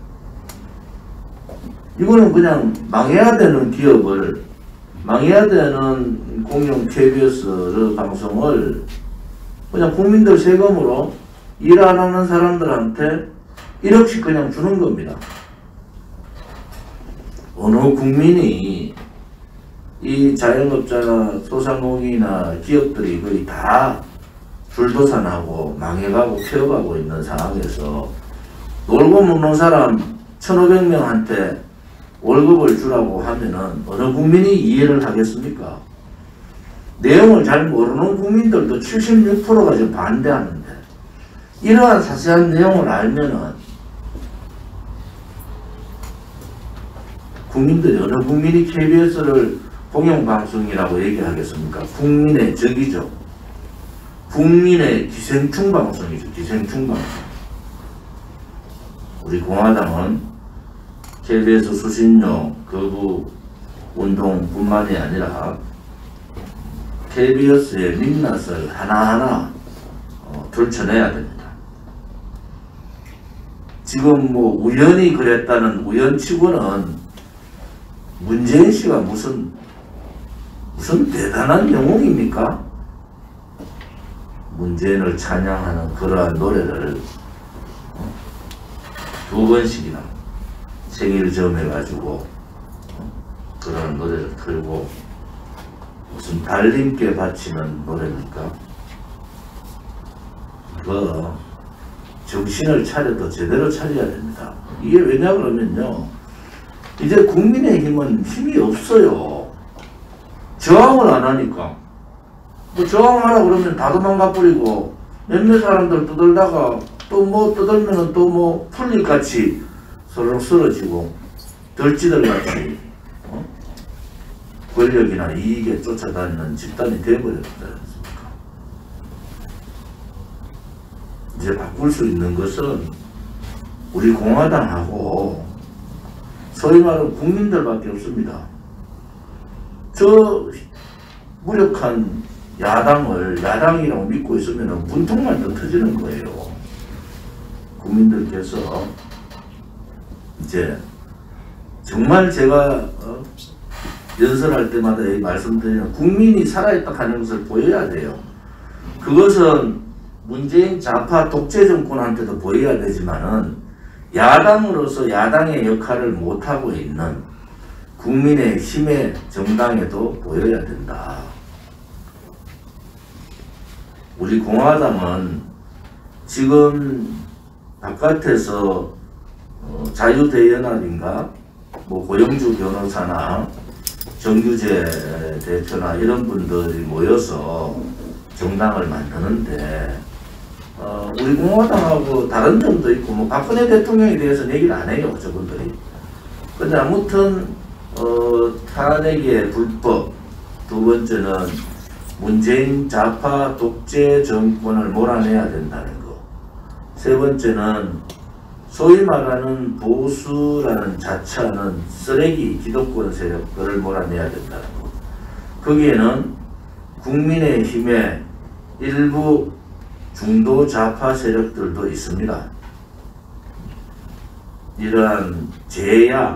이거는 그냥 망해야 되는 기업을, 망해야 되는 공영 케이비에스 방송을 그냥 국민들 세금으로 일 안 하는 사람들한테 일억씩 그냥 주는 겁니다. 어느 국민이 이 자영업자나 소상공인이나 기업들이 거의 다 줄도산하고 망해가고 폐업하고 있는 상황에서 놀고 먹는 사람 천오백 명한테 월급을 주라고 하면은 어느 국민이 이해를 하겠습니까? 내용을 잘 모르는 국민들도 칠십육 퍼센트가 지금 반대하는데, 이러한 자세한 내용을 알면은 국민들이, 어느 국민이 케이비에스를 공영방송이라고 얘기하겠습니까? 국민의 적이죠. 국민의 기생충 방송이죠. 기생충 방송. 우리 공화당은 케이비에스 수신료 거부 운동뿐만이 아니라 케이비에스의 민낯을 하나하나 어, 들춰내야 됩니다. 지금 뭐 우연히 그랬다는 우연치고는 문재인 씨가 무슨 무슨 대단한 영웅입니까? 문재인을 찬양하는 그러한 노래를 어? 두 번씩이나 생일 점해가지고 어? 그런 노래를 틀고 무슨 달님께 바치는 노래입니까? 그 정신을 차려도 제대로 차려야 됩니다. 이게 왜냐 그러면요, 이제 국민의힘은 힘이 없어요. 저항을 안 하니까. 뭐 저항하라 그러면 다 도망가 버리고 몇몇 사람들 떠들다가 또 뭐 떠들면은 또 뭐 풀잎같이 서로 쓰러지고 덜지들같이 어? 권력이나 이익에 쫓아다니는 집단이 되어버렸지 않습니까? 이제 바꿀 수 있는 것은 우리 공화당하고 소위 말하는 국민들밖에 없습니다. 저 무력한 야당을 야당이라고 믿고 있으면 분통만 더 터지는 거예요. 국민들께서 이제 정말 제가 어, 연설할 때마다 말씀드리는 국민이 살아있다 하는 것을 보여야 돼요. 그것은 문재인 좌파 독재 정권한테도 보여야 되지만은 야당으로서 야당의 역할을 못하고 있는 국민의 힘의 정당에도 보여야 된다. 우리 공화당은 지금 바깥에서 어, 자유대연합인가 뭐 고영주 변호사나 정규재 대표나 이런 분들이 모여서 정당을 만드는데 어, 우리 공화당하고 다른 점도 있고 뭐 박근혜 대통령에 대해서는 얘기를 안 해요 저분들이. 근데 아무튼 어, 탄핵의 불법, 두 번째는 문재인 좌파 독재 정권을 몰아내야 된다는 거, 세 번째는 소위 말하는 보수라는 자처하는 쓰레기 기득권 세력들을 몰아내야 된다는 거. 거기에는 국민의힘의 일부 중도 좌파 세력들도 있습니다. 이러한 제야,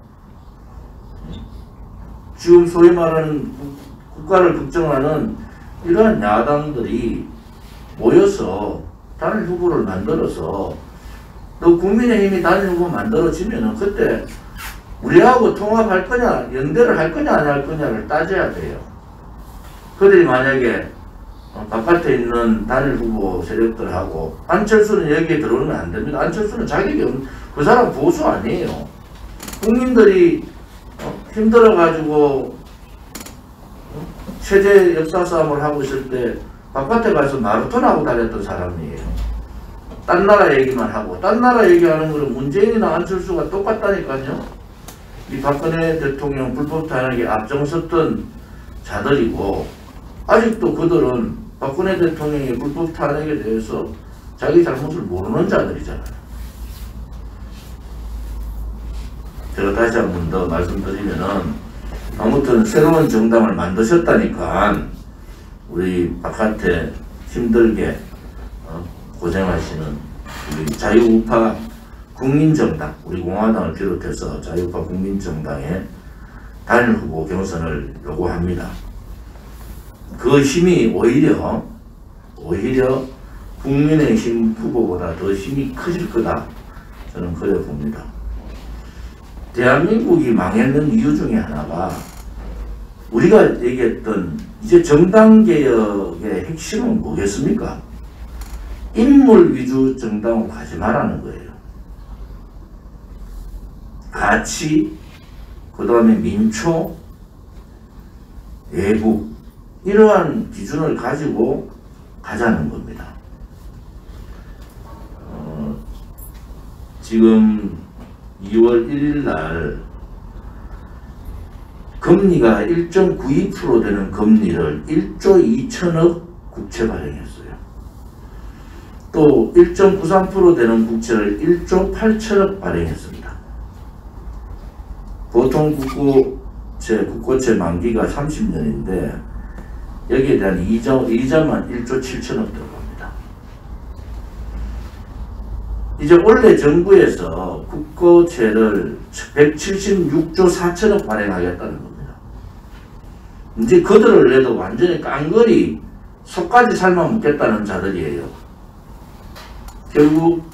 지금 소위 말하는 국가를 걱정하는 이러한 야당들이 모여서 단일 후보를 만들어서 또 국민의힘이 단일 후보 만들어지면은 그때 우리하고 통합할 거냐, 연대를 할 거냐 안 할 거냐를 따져야 돼요. 그들이 만약에 바깥에 있는 단일 후보 세력들하고 안철수는 여기에 들어오면 안 됩니다. 안철수는 자격이 없는, 그 사람 보수 아니에요. 국민들이 힘들어가지고 체제 역사 싸움을 하고 있을 때 바깥에 가서 마라톤 하고 다녔던 사람이에요. 딴 나라 얘기만 하고, 딴 나라 얘기하는 거는 문재인이나 안철수가 똑같다니까요. 이 박근혜 대통령 불법 탄핵에 앞장섰던 자들이고, 아직도 그들은 박근혜 대통령의 불법 탄핵에 대해서 자기 잘못을 모르는 자들이잖아요. 제가 다시 한 번 더 말씀드리면은, 아무튼 새로운 정당을 만드셨다니까 우리 바깥에 힘들게 어, 고생하시는 우리 자유우파 국민정당, 우리 공화당을 비롯해서 자유우파 국민정당의 단일 후보 경선을 요구합니다. 그 힘이 오히려 오히려 국민의힘 후보보다 더 힘이 커질 거다, 저는 그래 봅니다. 대한민국이 망했는 이유 중에 하나가 우리가 얘기했던 이제 정당개혁의 핵심은 뭐겠습니까? 인물 위주 정당으로 가지 말라는 거예요. 가치, 그 다음에 민초, 애국, 이러한 기준을 가지고 가자는 겁니다. 어, 지금 이월 일일 날 금리가 일 점 구이 퍼센트 되는 금리를 일조 이천억 국채 발행했어요. 또 일 점 구삼 퍼센트 되는 국채를 일조 팔천억 발행했습니다. 보통 국고채, 국고채 만기가 삼십 년인데 여기에 대한 이자, 이자만 일조 칠천억 들어갑니다. 이제 원래 정부에서 국고채를 백칠십육조 사천억 발행하겠다는 겁니다. 이제 그들을 내도 완전히 깡거리 속까지 삶아 먹겠다는 자들이에요. 결국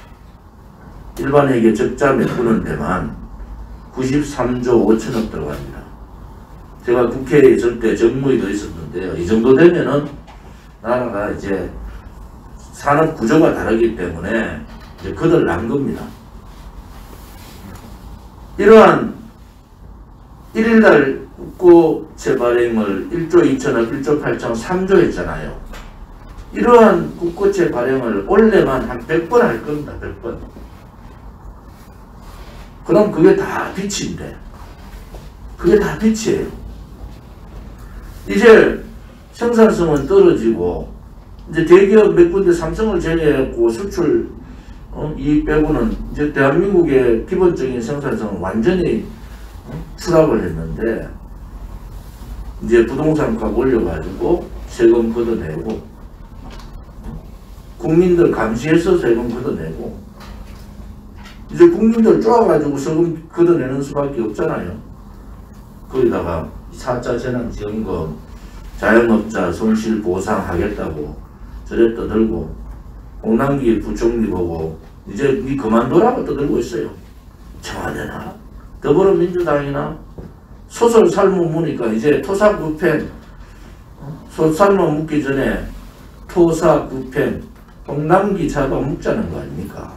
일반회계 적자 메꾸는 데만 구십삼조 오천억 들어갑니다. 제가 국회에 있을 때 정무위도 있었는데요. 이 정도 되면은 나라가 이제 산업 구조가 다르기 때문에 이제 그들 난 겁니다. 이러한 일일날 국고채 발행을 일조 이천억, 일조 팔천억, 삼조 했잖아요. 이러한 국고채 발행을 올해만 한 백 번 할 겁니다. 백 번. 그럼 그게 다 빚인데, 그게 다 빚이에요. 이제 생산성은 떨어지고, 이제 대기업 몇 군데 삼성을 제외했고 수출 어, 이익 빼고는 이제 대한민국의 기본적인 생산성은 완전히 어, 추락을 했는데, 이제 부동산 값 올려가지고 세금 걷어내고 국민들 감시해서 세금 걷어내고 이제 국민들 쪼아가지고 세금 걷어내는 수밖에 없잖아요. 거기다가 사자 재난지원금 자영업자 손실 보상하겠다고 저래 떠들고 홍남기 부총리 보고 이제 니 그만둬라고 떠들고 있어요. 청와대나 더불어민주당이나 소설 살모 무니까 이제 토사구팽 소살모 묻기 전에 토사구팽 홍남기 잡아 묵자는 거 아닙니까?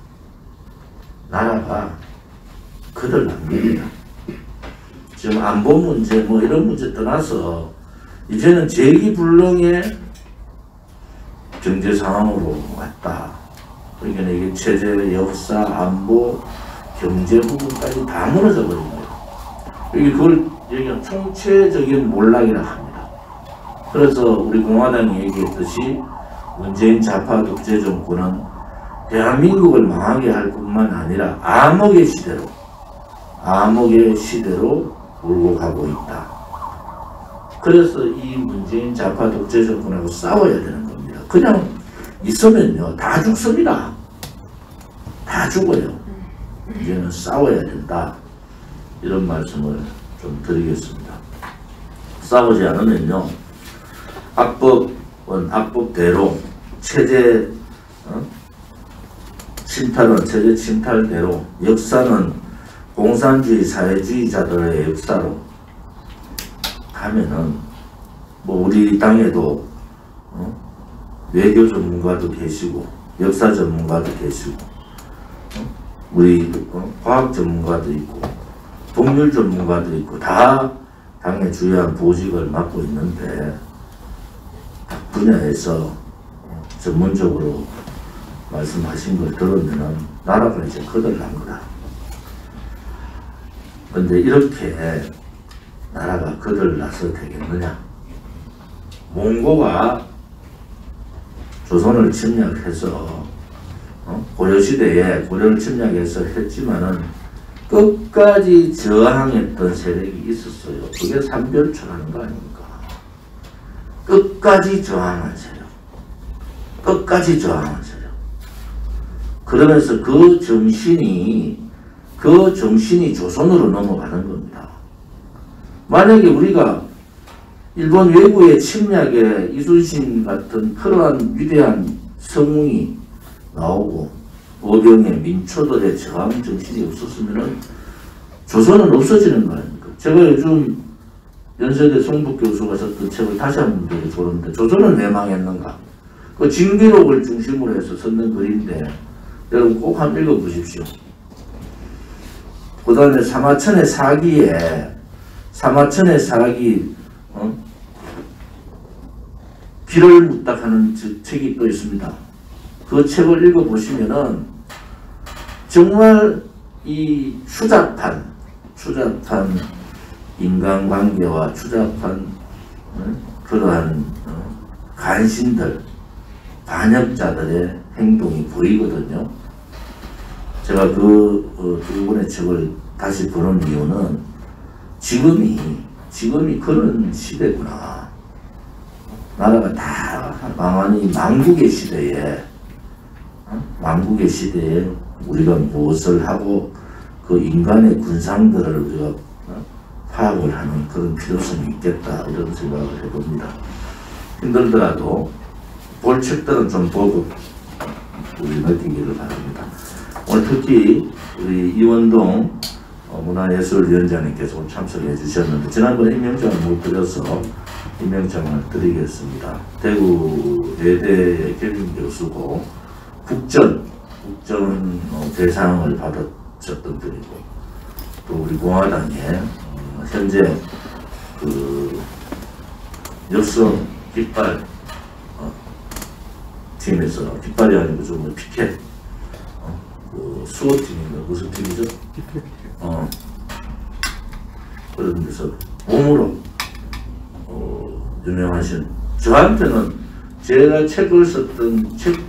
나라가 그들 납니다. 지금 안보 문제 뭐 이런 문제 떠나서 이제는 재기불능의 경제 상황으로 왔다. 그러니까 이게 체제, 역사, 안보, 경제 부분까지 다 무너져 버린 거예요. 이게 그걸 여기가 총체적인 몰락이라 합니다. 그래서 우리 공화당이 얘기했듯이 문재인 좌파 독재 정권은 대한민국을 망하게 할 뿐만 아니라 암흑의 시대로 암흑의 시대로 몰고 가고 있다. 그래서 이 문재인 좌파 독재 정권하고 싸워야 되는 겁니다. 그냥 있으면요 다 죽습니다. 다 죽어요. 이제는 싸워야 된다. 이런 말씀을 좀 드리겠습니다. 싸우지 않으면요 악법은 악법대로 체제 어? 침탈은 체제 침탈대로 역사는 공산주의 사회주의자들의 역사로 가면은 뭐 우리 땅에도 어? 외교 전문가도 계시고 역사 전문가도 계시고 어? 우리 어? 과학 전문가도 있고 법률 전문가도 있고 다 당의 주요한 보직을 맡고 있는데 각 분야에서 어? 전문적으로 말씀하신 걸 들으면은 나라가 이제 거덜난 거다. 근데 이렇게 나라가 거덜나서 되겠느냐? 몽고가 조선을 침략해서 어? 고려시대에 고려를 침략해서 했지만은 끝까지 저항했던 세력이 있었어요. 그게 삼별초라는 거 아닙니까? 끝까지 저항한 세력. 끝까지 저항한 세력. 그러면서 그 정신이 그 정신이 조선으로 넘어가는 겁니다. 만약에 우리가 일본 외구의 침략에 이순신 같은 그러한 위대한 성웅이 나오고 어병의 민초들의 저항 정신이 없었으면 조선은 없어지는 거 아닙니까? 제가 요즘 연세대 송북 교수가 썼던 책을 다시 한번 보는데 조선은 왜 망했는가? 그 징비록을 중심으로 해서 썼는 글인데 여러분 꼭 한번 읽어보십시오. 그 다음에 사마천의 사기에 사마천의 사기 어? 비를 묻다하는 책이 또 있습니다. 그 책을 읽어보시면은 정말 이 추잡한 추잡한 인간관계와 추잡한 어? 그러한 어? 간신들 반역자들의 행동이 보이거든요. 제가 그 두 어, 권의 책을 다시 보는 이유는 지금이 지금이 그런 시대구나. 나라가 다 망하니 망국의 시대에 어? 망국의 시대에 우리가 무엇을 하고 그 인간의 군상들을 우리가 어? 파악을 하는 그런 필요성이 있겠다 이런 생각을 해봅니다. 힘들더라도 볼 책들은 좀 보고 우리 느끼기를 바랍니다. 오늘 특히 우리 이원동 문화예술위원장님께서 참석해 주셨는데 지난번에 임명장을 못 드려서 임명장을 드리겠습니다. 대구 예대의 겸임 교수고 국전 국전 대상을 받았었던 분이고 또 우리 공화당의 현재 그 역성 깃발 팀에서 깃발이 아니고 좀 피켓 어, 그 수호팀인가 무슨 팀이죠? 어 그런 데서 몸으로 어, 유명하신 저한테는 제가 책을 썼던 책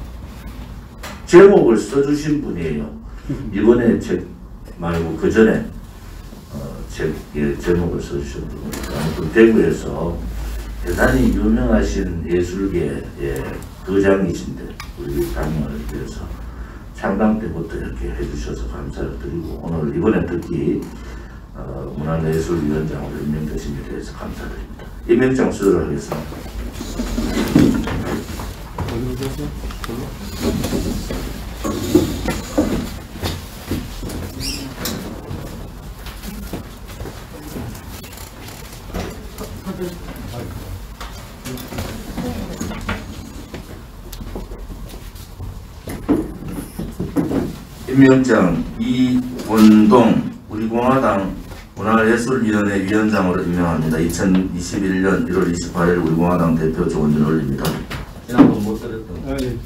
제목을 써주신 분이에요. 이번에 책 말고 그 전에 어, 책 예, 제목을 써주신 분이니까 아무튼 대구에서 대단히 유명하신 예술계의 거장이신데 우리 당을 위해서 창당 때부터 이렇게 해주셔서 감사를 드리고 오늘 이번에 특히 어, 문화예술위원장으로 임명되신 데 대해서 감사드립니다. 임명장 수여를 하겠습니다. 임명장 이원동 우리공화당 문화예술위원회 위원장으로 임명합니다. 이천이십일 년 일월 이십팔일 우리공화당 대표 조언진 올립니다. 지난번 못 드렸던 아, 예.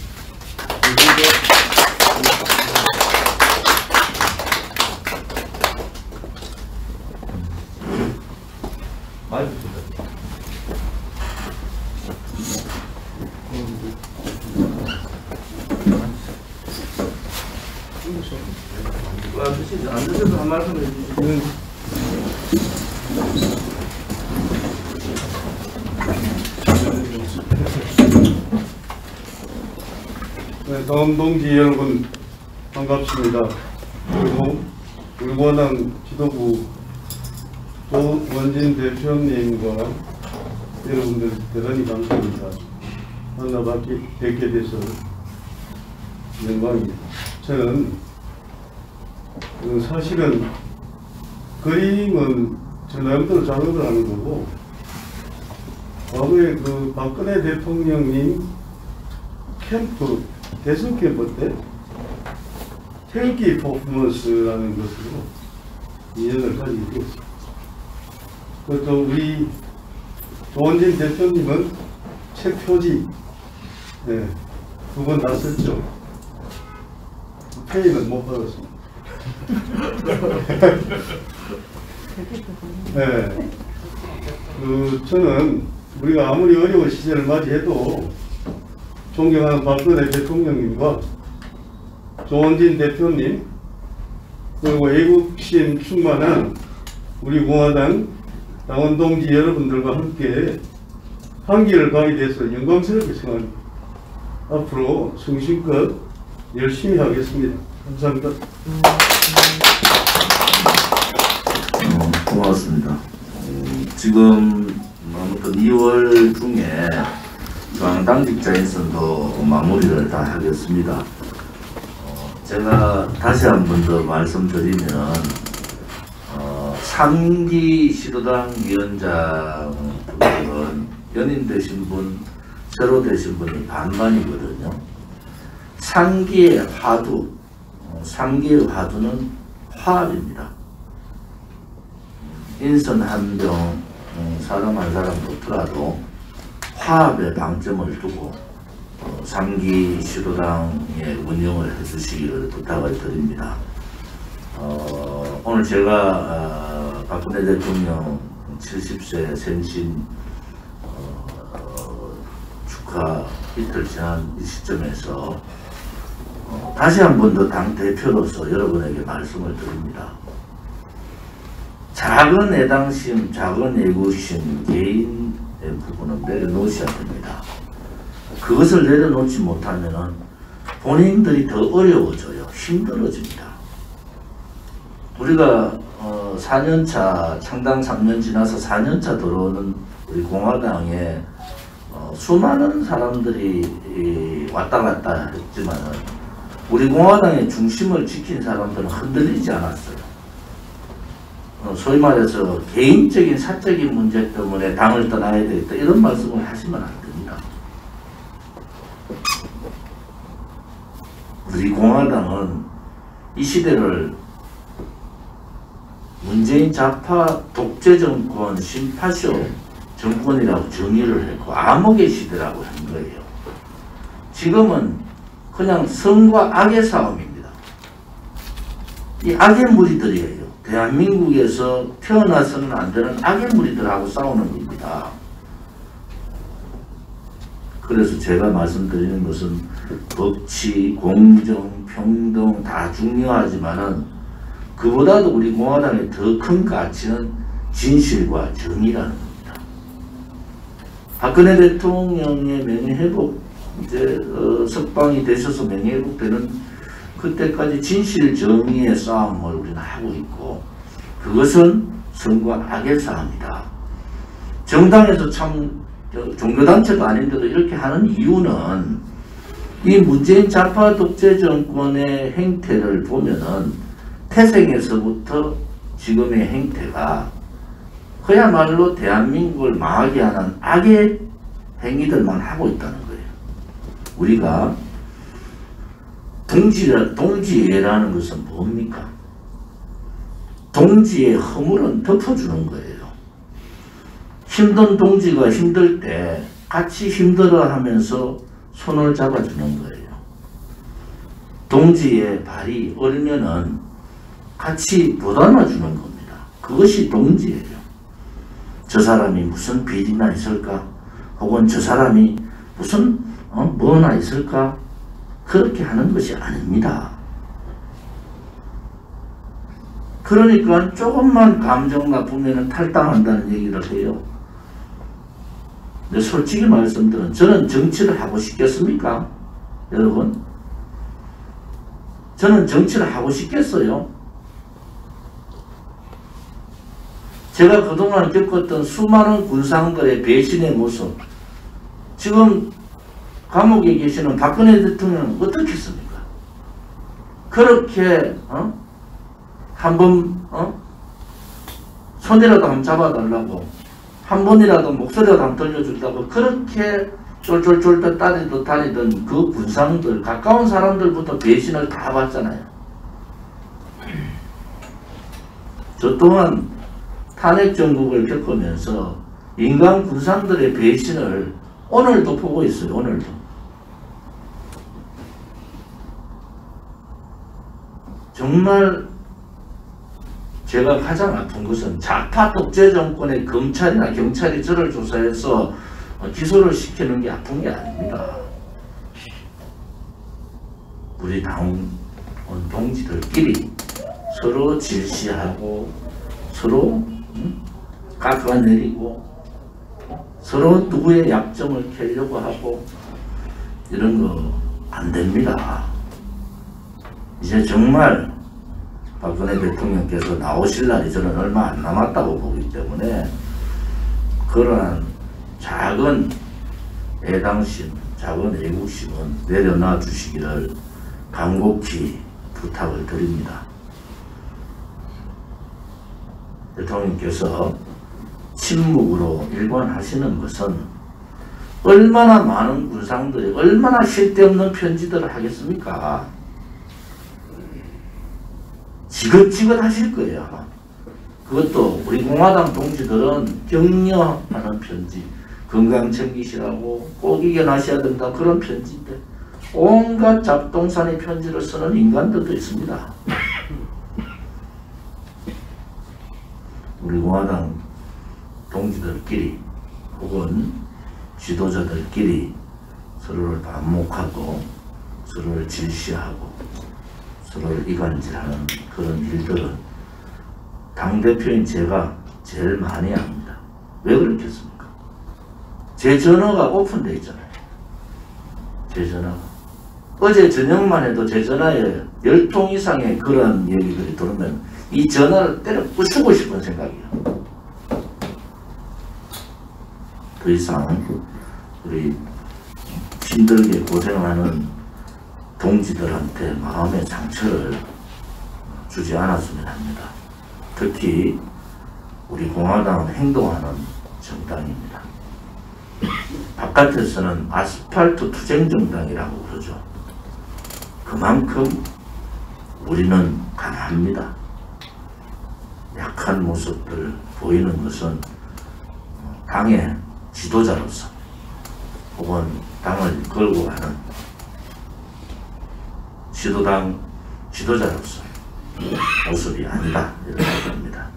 많이 안 드셔도 한 말씀 해주시죠. 네, 다음 동지 여러분 반갑습니다. 그리고 우리공화당 지도부 조원진 대표님과 여러분들 대단히 감사합니다. 만나 뵙게, 뵙게 돼서 영광입니다. 저는 그 사실은 그림은 저 나름대로 작업을 하는 거고 과거에 그 박근혜 대통령님 캠프 대선 캠프 때 태극기 퍼포먼스라는 것으로 인연을 가지고 있습니다. 그또 우리 조원진 대표님은 책 표지 네, 두 번 다 썼죠. 페이는 못 받았습니다. 네, 그 저는 우리가 아무리 어려운 시절을 맞이해도 존경하는 박근혜 대통령님과 조원진 대표님 그리고 애국심 충만한 우리 공화당 당원 동지 여러분들과 함께 한 길을 가게 돼서 영광스럽게 생각합니다. 앞으로 성심껏 열심히 하겠습니다. 감사합니다. 어, 고맙습니다. 음, 지금 아무튼 이월 중에 중앙당직자 인선도 마무리를 다 하겠습니다. 어, 제가 다시 한 번 더 말씀드리면 어, 삼 기 시도당 위원장은 연임 되신 분, 새로 되신 분이 반반이거든요. 삼 기의 화두, 어, 삼 기의 화두는 화합입니다. 인선 한 명, 음, 사람 한 사람 놓더라도 화합에 방점을 두고 어, 삼 기 시도당의 운영을 해주시기를 부탁을 드립니다. 어, 오늘 제가 어, 박근혜 대통령 칠십 세 생신 어, 축하 이틀 지난 이 시점에서 어, 다시 한 번 더 당 대표로서 여러분에게 말씀을 드립니다. 작은 애당심, 작은 애국심, 개인의 부분은 내려놓으셔야 됩니다. 그것을 내려놓지 못하면 본인들이 더 어려워져요. 힘들어집니다. 우리가 어, 사 년 차, 창당 삼 년 지나서 사 년 차 들어오는 우리 공화당에 어, 수많은 사람들이 이, 왔다 갔다 했지만 우리 공화당의 중심을 지킨 사람들은 흔들리지 않았어요. 어, 소위 말해서 개인적인 사적인 문제 때문에 당을 떠나야 되겠다 이런 말씀을 하시면 안 됩니다. 우리 공화당은 이 시대를 문재인 좌파 독재 정권 심파쇼 정권이라고 정의를 했고 암흑의 시대라고 한 거예요. 지금은 그냥 선과 악의 싸움입니다. 이 악의 무리들이에요. 대한민국에서 태어나서는 안 되는 악의 무리들하고 싸우는 겁니다. 그래서 제가 말씀드리는 것은 법치, 공정, 평등 다 중요하지만은 그보다도 우리 공화당의 더 큰 가치는 진실과 정의라는 겁니다. 박근혜 대통령의 명예회복 이제 어, 석방이 되셔서 명예회복되는 그때까지 진실 정의의 싸움을 우리는 하고 있고, 그것은 선과 악의 싸움이다. 정당에서 참 종교단체도 아닌데도 이렇게 하는 이유는 이 문재인 좌파 독재 정권의 행태를 보면은 태생에서부터 지금의 행태가 그야말로 대한민국을 망하게 하는 악의 행위들만 하고 있다는 거예요. 우리가 동지, 동지애라는 것은 뭡니까? 동지의 허물은 덮어주는 거예요. 힘든 동지가 힘들 때 같이 힘들어 하면서 손을 잡아주는 거예요. 동지의 발이 얼면은 같이 못 안아주는 겁니다. 그것이 동지예요. 저 사람이 무슨 비리나 있을까? 혹은 저 사람이 무슨 어, 뭐나 있을까? 그렇게 하는 것이 아닙니다. 그러니까 조금만 감정 나쁘면 탈당한다는 얘기를 해요. 근데 솔직히 말씀드리면 저는 정치를 하고 싶겠습니까? 여러분? 저는 정치를 하고 싶겠어요? 제가 그동안 겪었던 수많은 군상들의 배신의 모습, 지금 감옥에 계시는 박근혜 대통령은 어떻게 했습니까? 그렇게 어? 한번 어? 손이라도 한번 잡아달라고, 한 번이라도 목소리라도 한번 들려준다고 그렇게 쫄쫄쫄 따리던 다니던 그 군상들, 가까운 사람들부터 배신을 다 받잖아요. 저 또한 탄핵 정국을 겪으면서 인간 군상들의 배신을 오늘도 보고 있어요. 오늘도. 정말 제가 가장 아픈 것은 좌파 독재 정권의 검찰이나 경찰이 저를 조사해서 기소를 시키는 게 아픈 게 아닙니다. 우리 당원 동지들끼리 서로 질시하고 서로 음? 깎아내리고 서로 누구의 약점을 캐려고 하고 이런 거 안 됩니다. 이제 정말 박근혜 대통령께서 나오실 날이 저는 얼마 안 남았다고 보기 때문에 그러한 작은 애당심, 작은 애국심은 내려놔 주시기를 간곡히 부탁을 드립니다. 대통령께서 침묵으로 일관하시는 것은 얼마나 많은 군상들이 얼마나 쓸데없는 편지들을 하겠습니까? 지긋지긋 하실 거예요. 아마. 그것도 우리 공화당 동지들은 격려하는 편지, 건강 챙기시라고 꼭 이겨나셔야 된다 그런 편지인데 온갖 잡동사니 편지를 쓰는 인간들도 있습니다. 우리 공화당 동지들끼리 혹은 지도자들끼리 서로를 반목하고 서로를 질시하고 서로를 이간질하는 그런 일들은 당대표인 제가 제일 많이 합니다. 왜 그렇겠습니까? 제 전화가 오픈되어 있잖아요. 제 전화가. 어제 저녁만 해도 제 전화에 열 통 이상의 그런 얘기들이 들으면 이 전화를 때려 부수고 싶은 생각이에요. 더 이상 우리 힘들게 고생하는 동지들한테 마음의 상처를 주지 않았으면 합니다. 특히 우리 공화당은 행동하는 정당입니다. 바깥에서는 아스팔트 투쟁 정당이라고 그러죠. 그만큼 우리는 강합니다. 약한 모습들 보이는 것은 당의 지도자로서 혹은 당을 걸고 가는 지도당 지도자로서 모습이 아니다 이렇게 봅니다.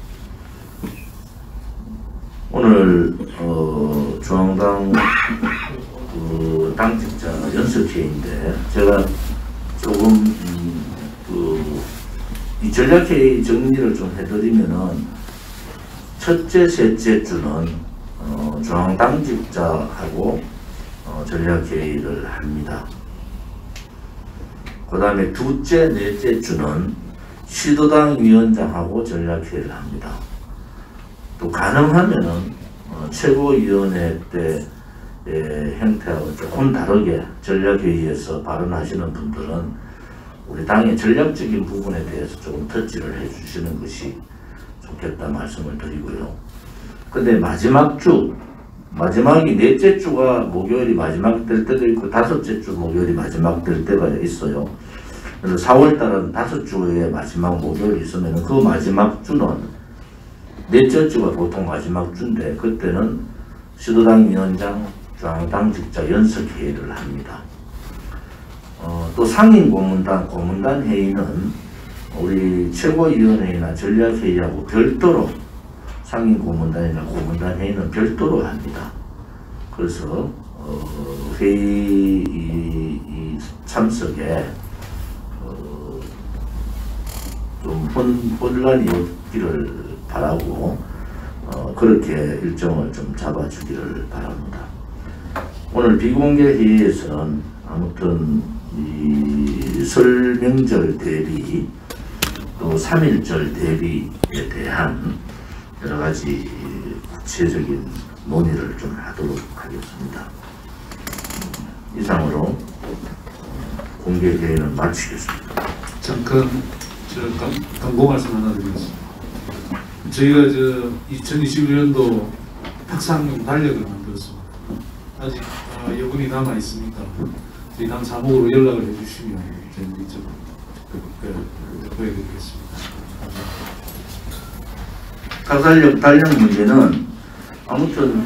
오늘 어, 중앙당 그 당직자 연설회의인데 제가 조금 음, 그, 이 전략회의 정리를 좀 해드리면은 첫째, 셋째 주는 어, 어, 중앙당직자하고 어, 전략회의를 합니다. 그 다음에 두째, 넷째 주는 시도당 위원장하고 전략회의를 합니다. 또 가능하면은 어, 최고위원회 때 예, 형태하고 조금 다르게 전략회의에서 발언하시는 분들은 우리 당의 전략적인 부분에 대해서 조금 터치를 해주시는 것이 좋겠다 말씀을 드리고요. 근데 마지막 주, 마지막이 넷째 주가 목요일이 마지막 될 때도 있고 다섯째 주 목요일이 마지막 될 때가 있어요. 그래서 사월 달은 다섯 주에 마지막 목요일이 있으면 그 마지막 주는 넷째 주가 보통 마지막 주인데 그때는 시도당 위원장, 중앙당직자 연석회의를 합니다. 어, 또 상임 고문단, 고문단 회의는 우리 최고위원회의나 전략회의하고 별도로 상임 고문단이나 고문단 회의는 별도로 합니다. 그래서 어, 회의 이, 이 참석에 어, 좀 혼, 혼란이 없기를 바라고 어, 그렇게 일정을 좀 잡아주기를 바랍니다. 오늘 비공개 회의에서는 아무튼 이 설명절 대비 또 삼일절 대비에 대한 여러 가지 구체적인 논의를 좀 하도록 하겠습니다. 이상으로 공개 회의는 마치겠습니다. 잠깐 저 강, 강고 말씀 하나 드리겠습니다. 저희가 저 이천이십일 년도 탁상 달력을 만들었습니다. 아직 어, 여분이 남아 있으니까 저희 당 사무국으로 연락을 해주시면 저희들이 좀 보여드리겠습니다. 탁달력 달력 문제는 아무튼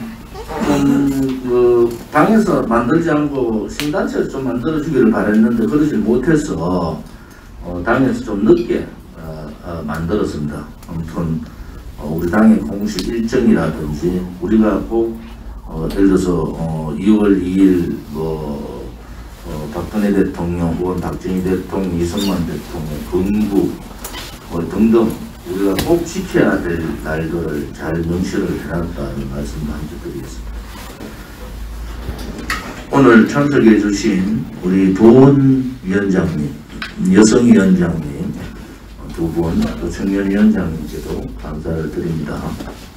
좀그 당에서 만들지 않고 신단체에서 좀 만들어주기를 바랬는데 그러지 못해서 어, 당에서 좀 늦게 어, 어, 만들었습니다. 아무튼 어, 우리 당의 공식 일정이라든지 우리가 꼭 어, 예를 들어서 어, 이월 이일 뭐 어, 박근혜 대통령 혹은 박정희 대통령, 이승만 대통령, 건국 뭐 등등 우리가 꼭 지켜야 될 날들을 잘 명시를 해놨다는 말씀도 함께 드리겠습니다. 오늘 참석해 주신 우리 도원 위원장님, 여성위원장님 두 분, 또 청년위원장님께도 감사를 드립니다.